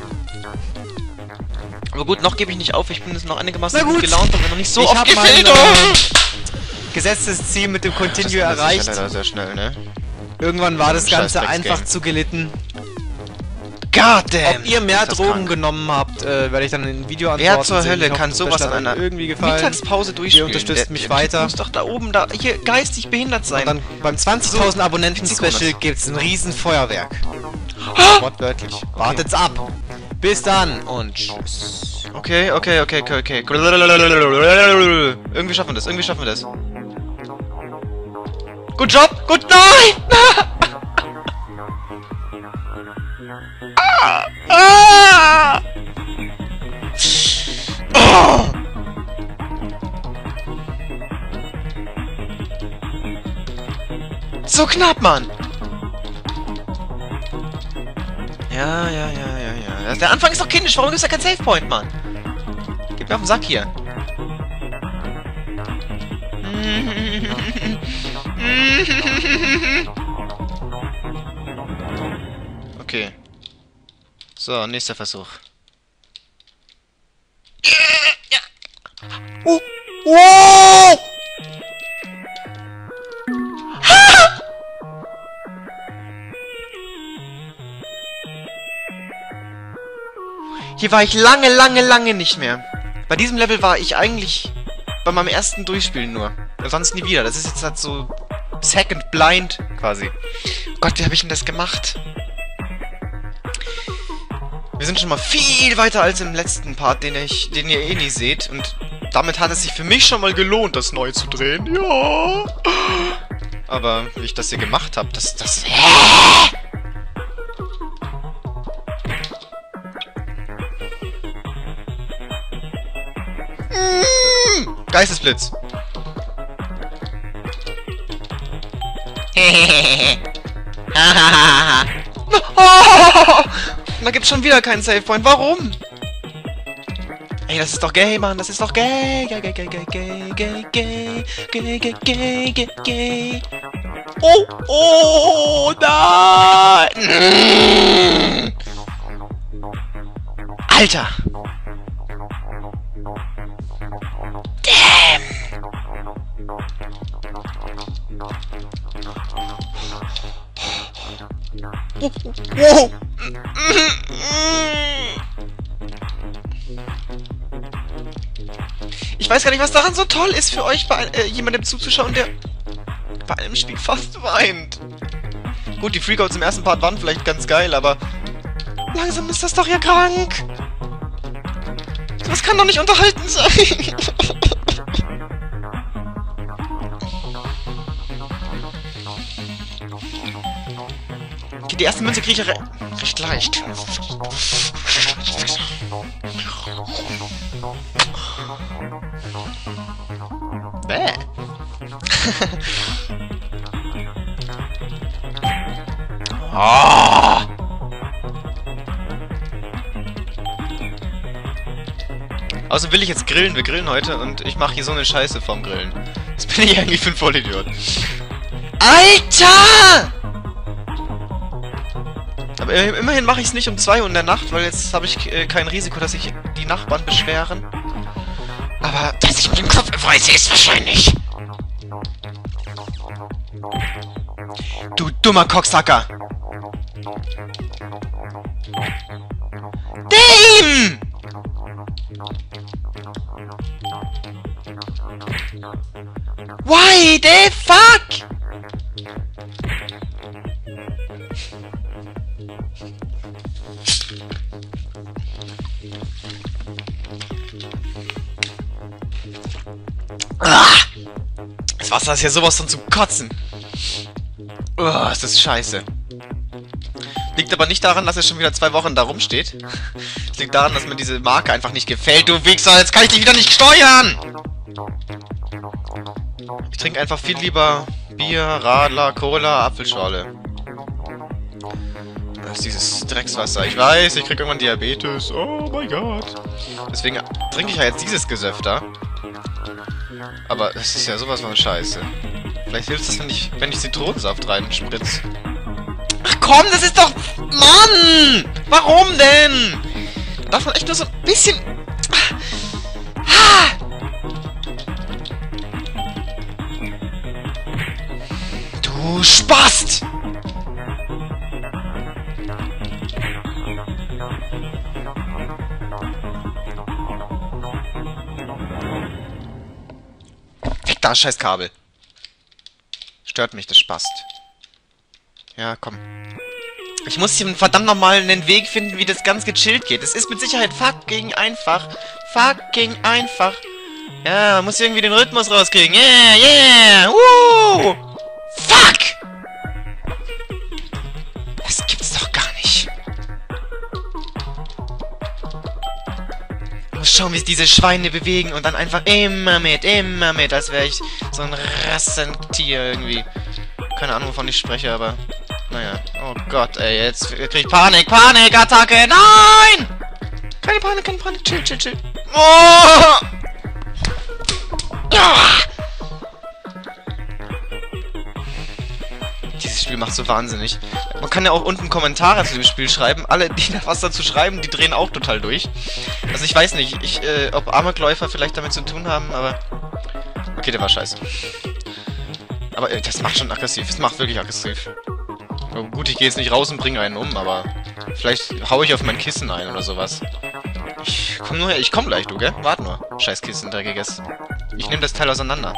Speaker 2: Aber gut, noch gebe ich nicht auf. Ich bin jetzt noch einigermaßen
Speaker 5: Na gut.
Speaker 2: gut gelaunt, aber noch nicht so
Speaker 5: Ich
Speaker 2: oft
Speaker 5: hab
Speaker 2: gefehlt.
Speaker 5: mein, gesetztes Ziel mit dem Continue
Speaker 2: Das
Speaker 5: erreicht.
Speaker 2: ist ja leider sehr schnell, ne?
Speaker 5: Irgendwann war das
Speaker 2: Scheiß
Speaker 5: Ganze
Speaker 2: Drecksgame.
Speaker 5: einfach zu gelitten.
Speaker 2: Goddamn!
Speaker 5: Ob ihr mehr
Speaker 2: Ist das
Speaker 5: Drogen
Speaker 2: krank.
Speaker 5: genommen habt, werde ich dann in ein Video antworten.
Speaker 2: Wer zur
Speaker 5: sehen.
Speaker 2: Hölle
Speaker 5: Ich hoffe,
Speaker 2: kann
Speaker 5: das
Speaker 2: sowas
Speaker 5: hat
Speaker 2: an
Speaker 5: euch
Speaker 2: einer
Speaker 5: irgendwie gefallen.
Speaker 2: Mittagspause durchspielen?
Speaker 5: Ihr unterstützt mich
Speaker 2: der
Speaker 5: weiter.
Speaker 2: muss doch da oben, da hier geistig behindert sein.
Speaker 5: Und dann beim 20.000
Speaker 2: So,
Speaker 5: Abonnenten-Special
Speaker 2: Sekunden.
Speaker 5: gibt's ein riesen Feuerwerk. Wortwörtlich. Wartet's ab. Bis dann und tschüss.
Speaker 2: Okay. Irgendwie schaffen wir das, Good Job! Good Nein! Ah! Oh! So knapp, Mann! Ja. Der Anfang ist doch kindisch, warum gibt's da kein Save Point, Mann? Gib mir auf den Sack hier. Okay. So, nächster Versuch. Oh! Oh! Hier war ich lange nicht mehr. Bei diesem Level war ich eigentlich bei meinem ersten Durchspielen nur. Sonst nie wieder. Das ist jetzt halt so Second Blind quasi. Oh Gott, wie habe ich denn das gemacht? Wir sind schon mal viel weiter als im letzten Part, den ihr eh nie seht. Und damit hat es sich für mich schon mal gelohnt, das neu zu drehen. Ja. Aber wie ich das hier gemacht habe, das... Geistesblitz. Und da gibt's schon wieder keinen Save Point. Warum? Ey, das ist doch gay, Mann. Das ist doch gay. Gay. Oh, nein. Alter. Wow. Ich weiß gar nicht, was daran so toll ist für euch, bei jemandem zuzuschauen, der bei einem Spiel fast weint. Gut, die Freakouts im ersten Part waren vielleicht ganz geil, aber langsam ist das doch ja krank. Das kann doch nicht unterhalten sein. Okay, die erste Münze kriege ich recht leicht. Bäh. Oh. Also will ich jetzt grillen, wir grillen heute und ich mache hier so eine Scheiße vom Grillen. Was bin ich eigentlich für ein Vollidiot? Alter! Aber immerhin mache ich es nicht um 2 Uhr in der Nacht, weil jetzt habe ich kein Risiko, dass sich die Nachbarn beschweren. Aber dass ich mit dem Kopf überreiße, ist wahrscheinlich. Du dummer Cocksucker! Damn! Why the fuck? Das Wasser ist ja sowas von zum Kotzen. Ist das scheiße. Liegt aber nicht daran, dass er schon wieder 2 Wochen da rumsteht. Es liegt daran, dass mir diese Marke einfach nicht gefällt, du Wichser. Jetzt kann ich dich wieder nicht steuern! Ich trinke einfach viel lieber Bier, Radler, Cola, Apfelschorle. Das ist dieses Dreckswasser. Ich weiß, ich krieg irgendwann Diabetes. Oh mein Gott. Deswegen trinke ich ja jetzt dieses Gesöff da. Aber das ist ja sowas von scheiße. Vielleicht hilft es, wenn ich Zitronensaft reinspritze. Ach komm, das ist doch... Mann! Warum denn? Darf man echt nur so ein bisschen... Du Spast! Weg da, scheiß Kabel. Stört mich, das Spast. Ja, komm. Ich muss hier verdammt nochmal einen Weg finden, wie das ganz gechillt geht. Es ist mit Sicherheit fucking einfach. Fucking einfach. Ja, man muss irgendwie den Rhythmus rauskriegen. Yeah, yeah, woo! Fuck! Das gibt's doch gar nicht. Ich muss schauen, wie sich diese Schweine bewegen und dann einfach immer mit, als wäre ich so ein Rassentier irgendwie. Keine Ahnung, wovon ich spreche, aber... Naja. Oh Gott, ey, jetzt krieg ich Panik. Panikattacke! Nein! Keine Panik. Chill. Oh! Ja! Dieses Spiel macht so wahnsinnig. Man kann ja auch unten Kommentare zu dem Spiel schreiben. Alle, die da was dazu schreiben, die drehen auch total durch. Also ich weiß nicht, ob Amokläufer vielleicht damit zu tun haben, aber... Okay, der war scheiße. Aber das macht schon aggressiv. Es macht wirklich aggressiv. Oh, gut, ich gehe jetzt nicht raus und bringe einen um, aber... Vielleicht hau ich auf mein Kissen ein oder sowas. Ich komm gleich, du, gell? Warte nur. Scheiß Kissen, dreckiges. Ich nehme das Teil auseinander.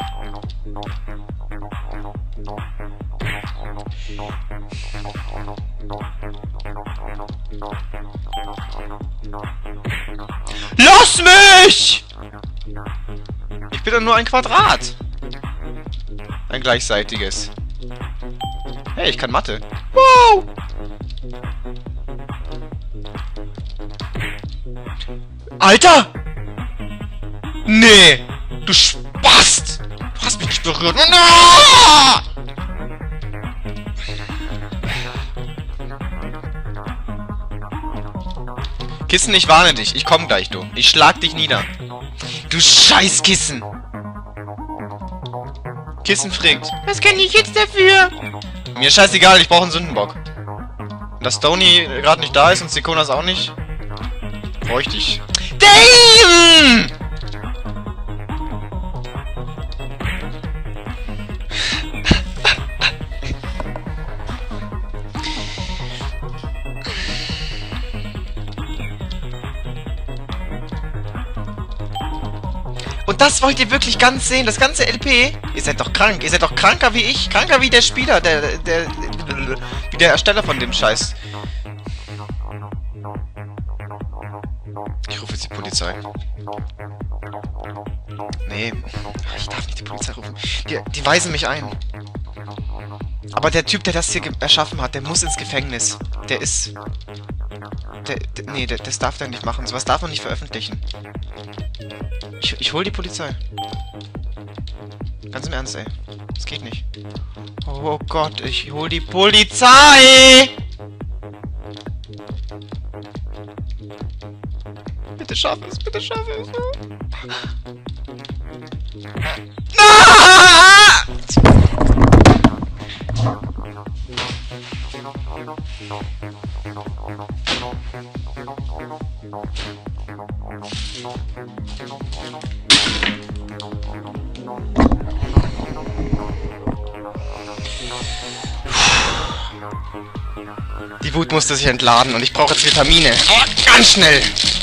Speaker 2: Lass mich! Ich bin doch nur ein Quadrat. Ein gleichseitiges. Hey, ich kann Mathe. Wow! Alter! Nee! Du Spast! Du hast mich nicht berührt. No! Kissen, ich warne dich. Ich komm gleich, du. Ich schlag dich nieder. Du scheiß Kissen! Kissen fragt. Was kann ich jetzt dafür? Mir scheißegal, ich brauche einen Sündenbock. Und dass Stoney gerade nicht da ist und Sikonas auch nicht, bräuchte ich. Damn! Und das wollt ihr wirklich ganz sehen? Das ganze LP? Ihr seid doch krank. Ihr seid doch kranker wie ich. Kranker wie der Spieler. Wie der Ersteller von dem Scheiß. Ich rufe jetzt die Polizei. Nee. Ich darf nicht die Polizei rufen. Die weisen mich ein. Aber der Typ, der das hier erschaffen hat, der muss ins Gefängnis. Der ist... Nee, das darf der nicht machen. Sowas darf man nicht veröffentlichen. Ich hol die Polizei. Ganz im Ernst, ey. Das geht nicht. Oh Gott, ich hol die Polizei! Bitte schaff es, bitte schaff es. Ah! Die Wut musste sich entladen und ich brauche jetzt Vitamine. Oh, ganz schnell!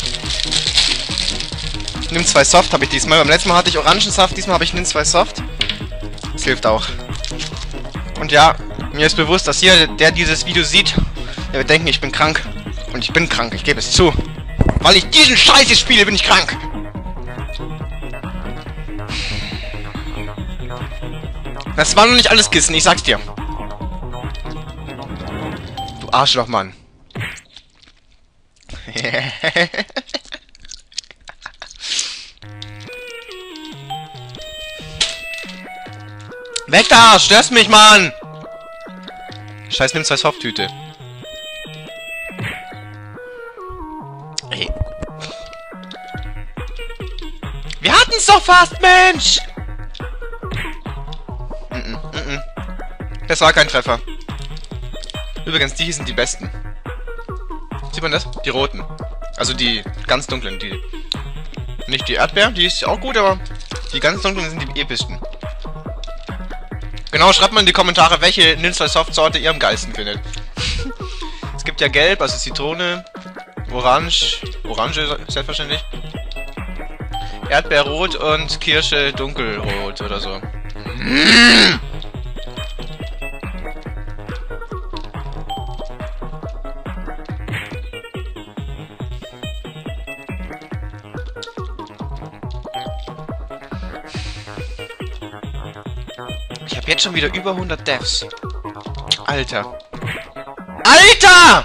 Speaker 2: Nimm 2 Soft, habe ich diesmal. Beim letzten Mal hatte ich Orangensaft, diesmal habe ich Nimm 2 Soft. Das hilft auch. Und ja, mir ist bewusst, dass jeder, der dieses Video sieht, der wird denken, ich bin krank. Und ich bin krank, ich gebe es zu. Weil ich diesen Scheiß jetzt spiele, bin ich krank. Das war noch nicht alles Kissen, ich sag's dir. Du Arschloch, Mann. Weg da! Störst mich, Mann! Scheiß, nimm 2 Softtüte. Ey. Wir hatten's doch fast, Mensch! Das war kein Treffer. Übrigens, die hier sind die besten. Sieht man das? Die roten. Also die ganz dunklen, die... Nicht die Erdbeer, die ist auch gut, aber die ganz dunklen sind die epischsten. Genau, schreibt mal in die Kommentare, welche Ninja Soft Sorte ihr am geilsten findet. Es gibt ja Gelb, also Zitrone, Orange selbstverständlich, Erdbeerrot und Kirsche dunkelrot oder so. Ich habe jetzt schon wieder über 100 Deaths. Alter. Alter!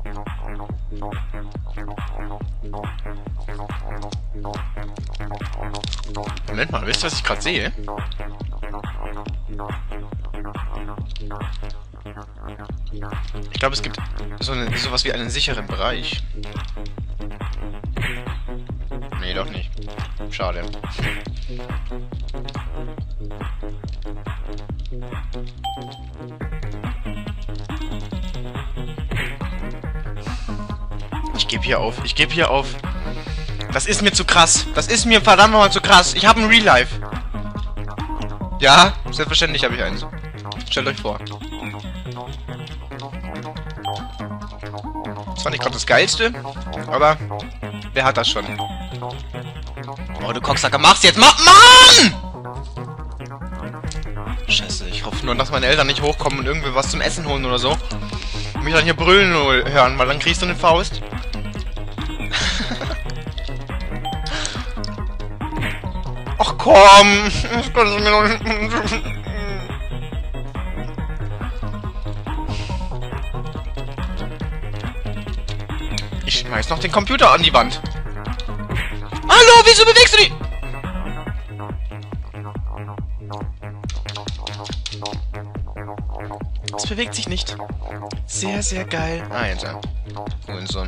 Speaker 2: Moment mal, wisst ihr, was ich gerade sehe? Ich glaube, es gibt sowas wie einen sicheren Bereich. Nee, doch nicht. Schade. Ich gebe hier auf. Ich gebe hier auf. Das ist mir zu krass. Das ist mir verdammt nochmal zu krass. Ich habe ein Real Life. Ja, selbstverständlich habe ich eins. Stellt euch vor. Das war nicht gerade das Geilste, aber wer hat das schon? Oh, du Cocksacker, mach's jetzt! Mann! Scheiße, ich hoffe nur, dass meine Eltern nicht hochkommen und irgendwie was zum Essen holen oder so. Und mich dann hier brüllen hören, weil dann kriegst du eine Faust. Ach komm! Das kannst du mir doch nicht... Ich schmeiß noch den Computer an die Wand. Hallo, wieso bewegst du dich? Es bewegt sich nicht. Sehr, sehr geil. Alter. Hurensohn.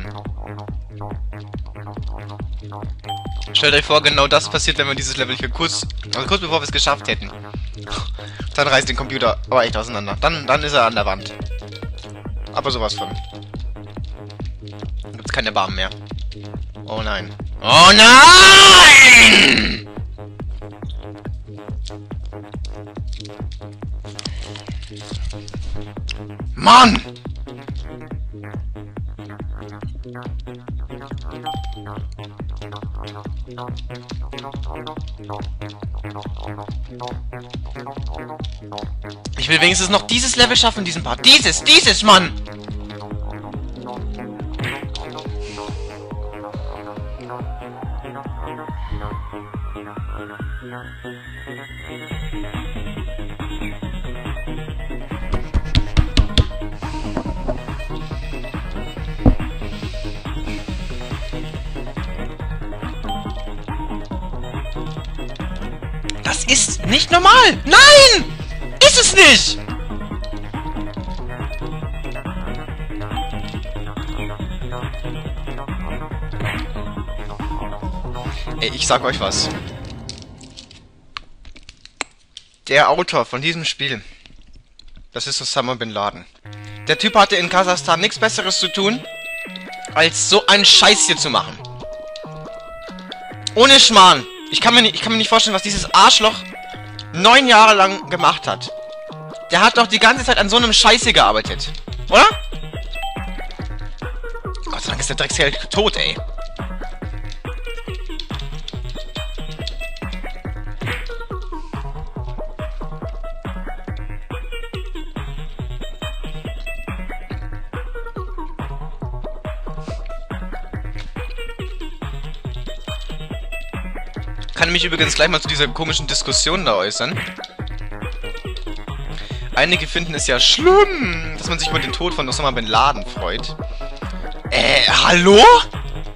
Speaker 2: Stellt euch vor, genau das passiert, wenn wir dieses Level hier kurz bevor wir es geschafft hätten. Dann reißt den Computer aber echt auseinander. Dann ist er an der Wand. Aber sowas von. Dann gibt's keine Barmen mehr. Oh nein. Oh nein! Mann! Ich will wenigstens noch dieses Level schaffen, diesen Part. Dieses, Mann! Das ist nicht normal! Nein! Ist es nicht! Ey, ich sag euch was. Der Autor von diesem Spiel, das ist Osama Bin Laden. Der Typ hatte in Kasachstan nichts Besseres zu tun, als so einen Scheiß hier zu machen. Ohne Schmarrn. Ich kann mir nicht vorstellen, was dieses Arschloch 9 Jahre lang gemacht hat. Der hat doch die ganze Zeit an so einem Scheiße gearbeitet. Oder? Gott sei Dank ist der Dreckskerl tot, ey. Kann mich übrigens gleich mal zu dieser komischen Diskussion da äußern. Einige finden es ja schlimm, dass man sich über den Tod von Osama Bin Laden freut. Hallo?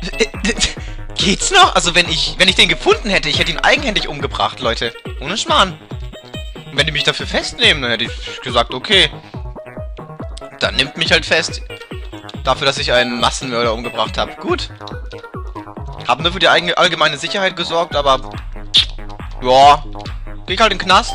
Speaker 2: Geht's noch? Also wenn ich den gefunden hätte, ich hätte ihn eigenhändig umgebracht, Leute. Ohne Schmarrn. Und wenn die mich dafür festnehmen, dann hätte ich gesagt, okay. Dann nimmt mich halt fest. Dafür, dass ich einen Massenmörder umgebracht habe. Gut. Hab nur für die allgemeine Sicherheit gesorgt, aber... Ja. Geh ich halt in den Knast.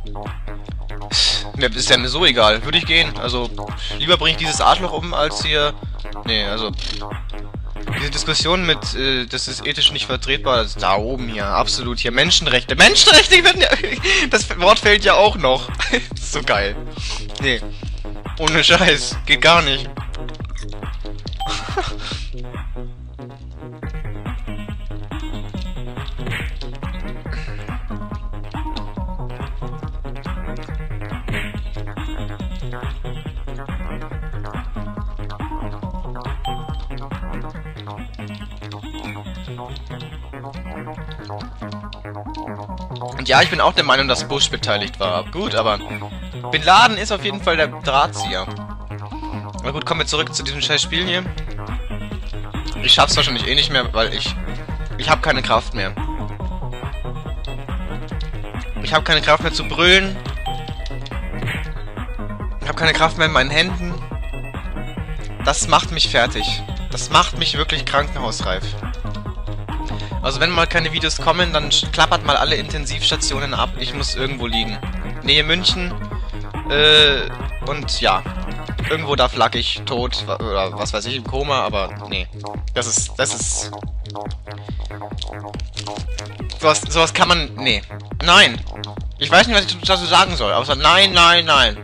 Speaker 2: Mir ist ja mir so egal. Würde ich gehen. Also, lieber bringe ich dieses Arschloch um, als hier... Nee, also... Diese Diskussion mit, das ist ethisch nicht vertretbar, das ist da oben hier, absolut hier. Menschenrechte. Menschenrechte werden ja... Das Wort fällt ja auch noch. Das ist so geil. Nee. Ohne Scheiß. Geht gar nicht. Und ja, ich bin auch der Meinung, dass Bush beteiligt war. Gut, aber Bin Laden ist auf jeden Fall der Drahtzieher. Na gut, kommen wir zurück zu diesem scheiß Spiel hier. Ich schaff's wahrscheinlich eh nicht mehr, weil ich habe keine Kraft mehr. Ich habe keine Kraft mehr zu brüllen. Ich habe keine Kraft mehr in meinen Händen. Das macht mich fertig. Das macht mich wirklich krankenhausreif. Also wenn mal keine Videos kommen, dann klappert mal alle Intensivstationen ab. Ich muss irgendwo liegen. Nähe München. Und ja. Irgendwo da flag ich tot. Oder was weiß ich, im Koma, aber nee. Das ist... Sowas kann man... Nee. Nein. Ich weiß nicht, was ich dazu sagen soll. Außer nein, nein, nein.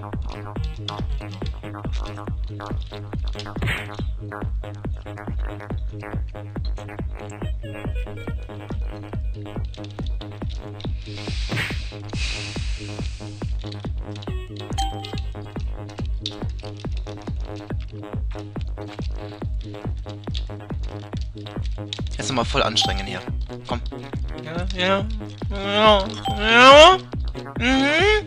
Speaker 2: Jetzt nochmal voll anstrengen hier. Komm. Ja. Mhm.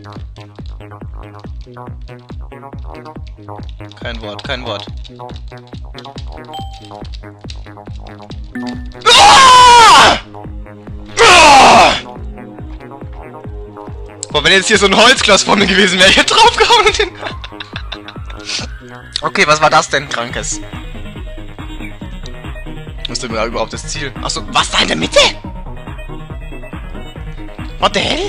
Speaker 2: Kein Wort, kein Wort. Ah! Ah! Boah, wenn jetzt hier so ein Holzglas vor mir gewesen wäre, ich hätte draufgehauen und den... Okay, was war das denn, Krankes? Was ist denn überhaupt das Ziel? Achso, was da in der Mitte? What the hell?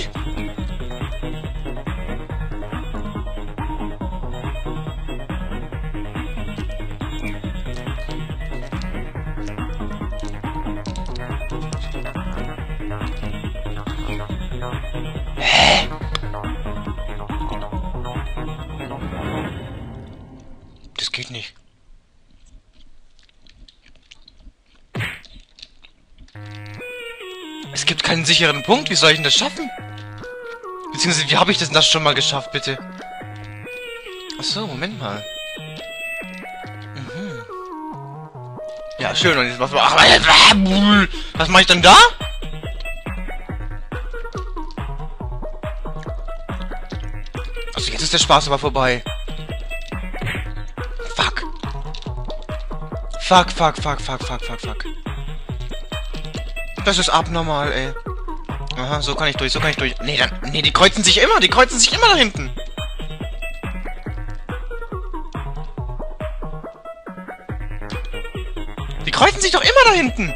Speaker 2: Hä? Das geht nicht. Es gibt keinen sicheren Punkt. Wie soll ich denn das schaffen? Beziehungsweise, wie habe ich das schon mal geschafft, bitte? Achso, Moment mal. Mhm. Ja, schön. Und jetzt was mache ich dann da? Also jetzt ist der Spaß aber vorbei. Fuck. Fuck. Das ist abnormal, ey. Aha, so kann ich durch. Nee, nee, die kreuzen sich immer da hinten. Die kreuzen sich doch immer da hinten.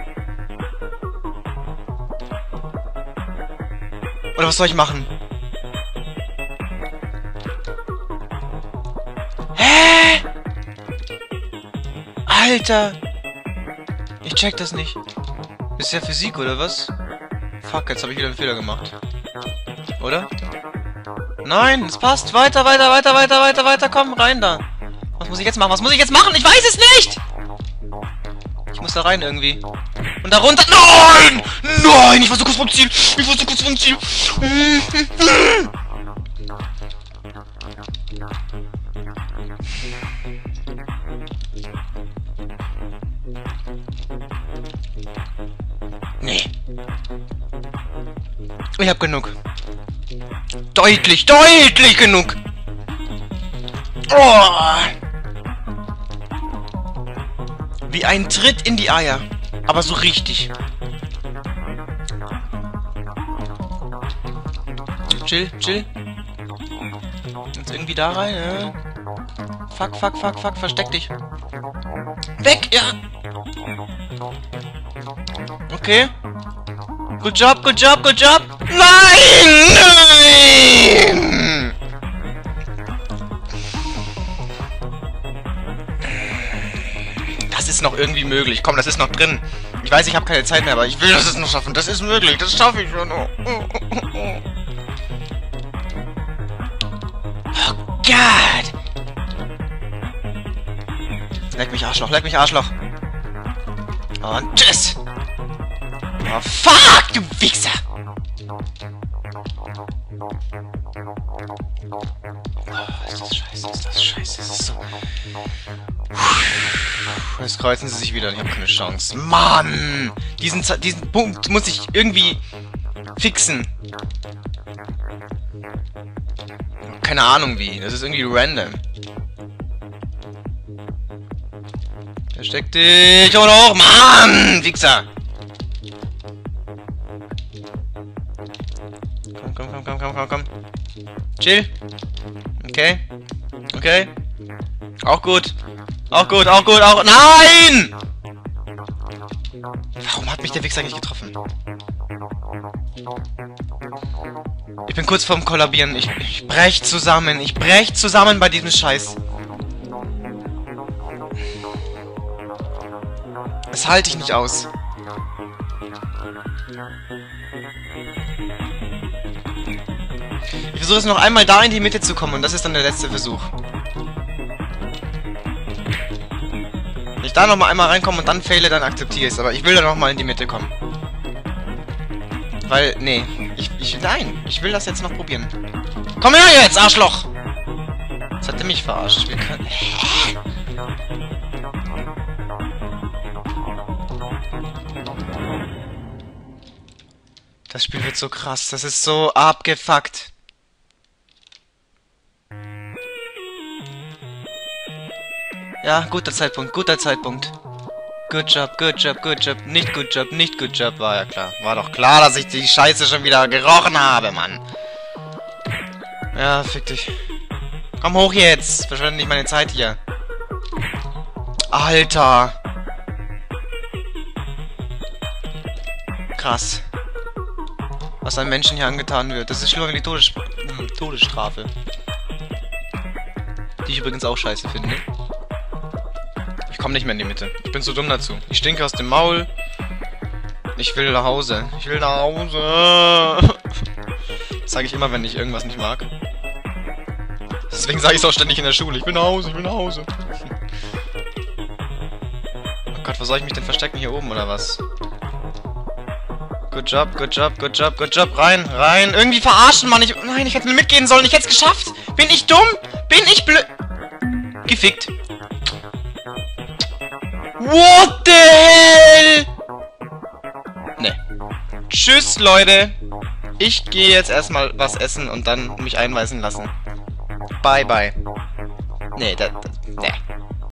Speaker 2: Oder was soll ich machen? Hä? Alter. Ich check das nicht. Ist ja Physik, oder was? Fuck, jetzt habe ich wieder einen Fehler gemacht. Oder? Nein, es passt. Weiter. Komm, rein da. Was muss ich jetzt machen? Ich weiß es nicht! Ich muss da rein irgendwie. Und da runter. Nein! Nein! Ich war so kurz vom Ziel! Nee. Ich hab genug. Deutlich genug. Oh. Wie ein Tritt in die Eier. Aber so richtig. Chill, chill. Jetzt irgendwie da rein, ja. Fuck, fuck, fuck, fuck, versteck dich. Weg, ja. Okay. Good job, good job, good job. Nein! Nein! Das ist noch irgendwie möglich. Komm, das ist noch drin. Ich weiß, ich habe keine Zeit mehr, aber ich will das noch schaffen. Das ist möglich. Das schaffe ich schon. Oh Gott! Leck mich Arschloch, leck mich Arschloch. Und tschüss! Oh fuck, du Wichser! Oh, ist das scheiße, ist das scheiße, ist das so... Jetzt kreuzen sie sich wieder, ich habe keine Chance. Mann! Diesen Punkt muss ich irgendwie fixen. Keine Ahnung wie, das ist irgendwie random. Versteck dich oder hoch, Mann! Wichser! Komm. Chill. Okay. Okay. Auch gut. Auch gut. Nein! Warum hat mich der Wichser nicht getroffen? Ich bin kurz vorm Kollabieren. Ich brech zusammen. Ich brech zusammen bei diesem Scheiß. Das halte ich nicht aus. Ich versuche es noch einmal da in die Mitte zu kommen und das ist dann der letzte Versuch. Wenn ich da nochmal einmal reinkomme und dann faile, dann akzeptiere ich es. Aber ich will da nochmal in die Mitte kommen. Weil, nee. Nein, ich will das jetzt noch probieren. Komm her jetzt, Arschloch! Jetzt hat er mich verarscht. Wir können... Das Spiel wird so krass. Das ist so abgefuckt. Ja, guter Zeitpunkt, guter Zeitpunkt. Good job, good job, good job. Nicht good job, nicht good job. War ja klar. War doch klar, dass ich die Scheiße schon wieder gerochen habe, Mann. Ja, fick dich. Komm hoch jetzt. Verschwende nicht meine Zeit hier. Alter. Krass. Was einem Menschen hier angetan wird. Das ist schlimmer wie die Todesstrafe. Die ich übrigens auch scheiße finde. Ich komme nicht mehr in die Mitte. Ich bin zu dumm dazu. Ich stinke aus dem Maul. Ich will nach Hause. Ich will nach Hause. Das sage ich immer, wenn ich irgendwas nicht mag. Deswegen sage ich es auch ständig in der Schule. Ich will nach Hause, ich will nach Hause. Oh Gott, wo soll ich mich denn verstecken? Hier oben oder was? Good job, good job, good job, good job. Rein, rein. Irgendwie verarschen, Mann. Nein, ich hätte mitgehen sollen. Ich hätte es geschafft. Bin ich dumm? Bin ich blöd? Gefickt. What the hell? Ne. Tschüss, Leute. Ich gehe jetzt erstmal was essen und dann mich einweisen lassen. Bye, bye. Nee, ne.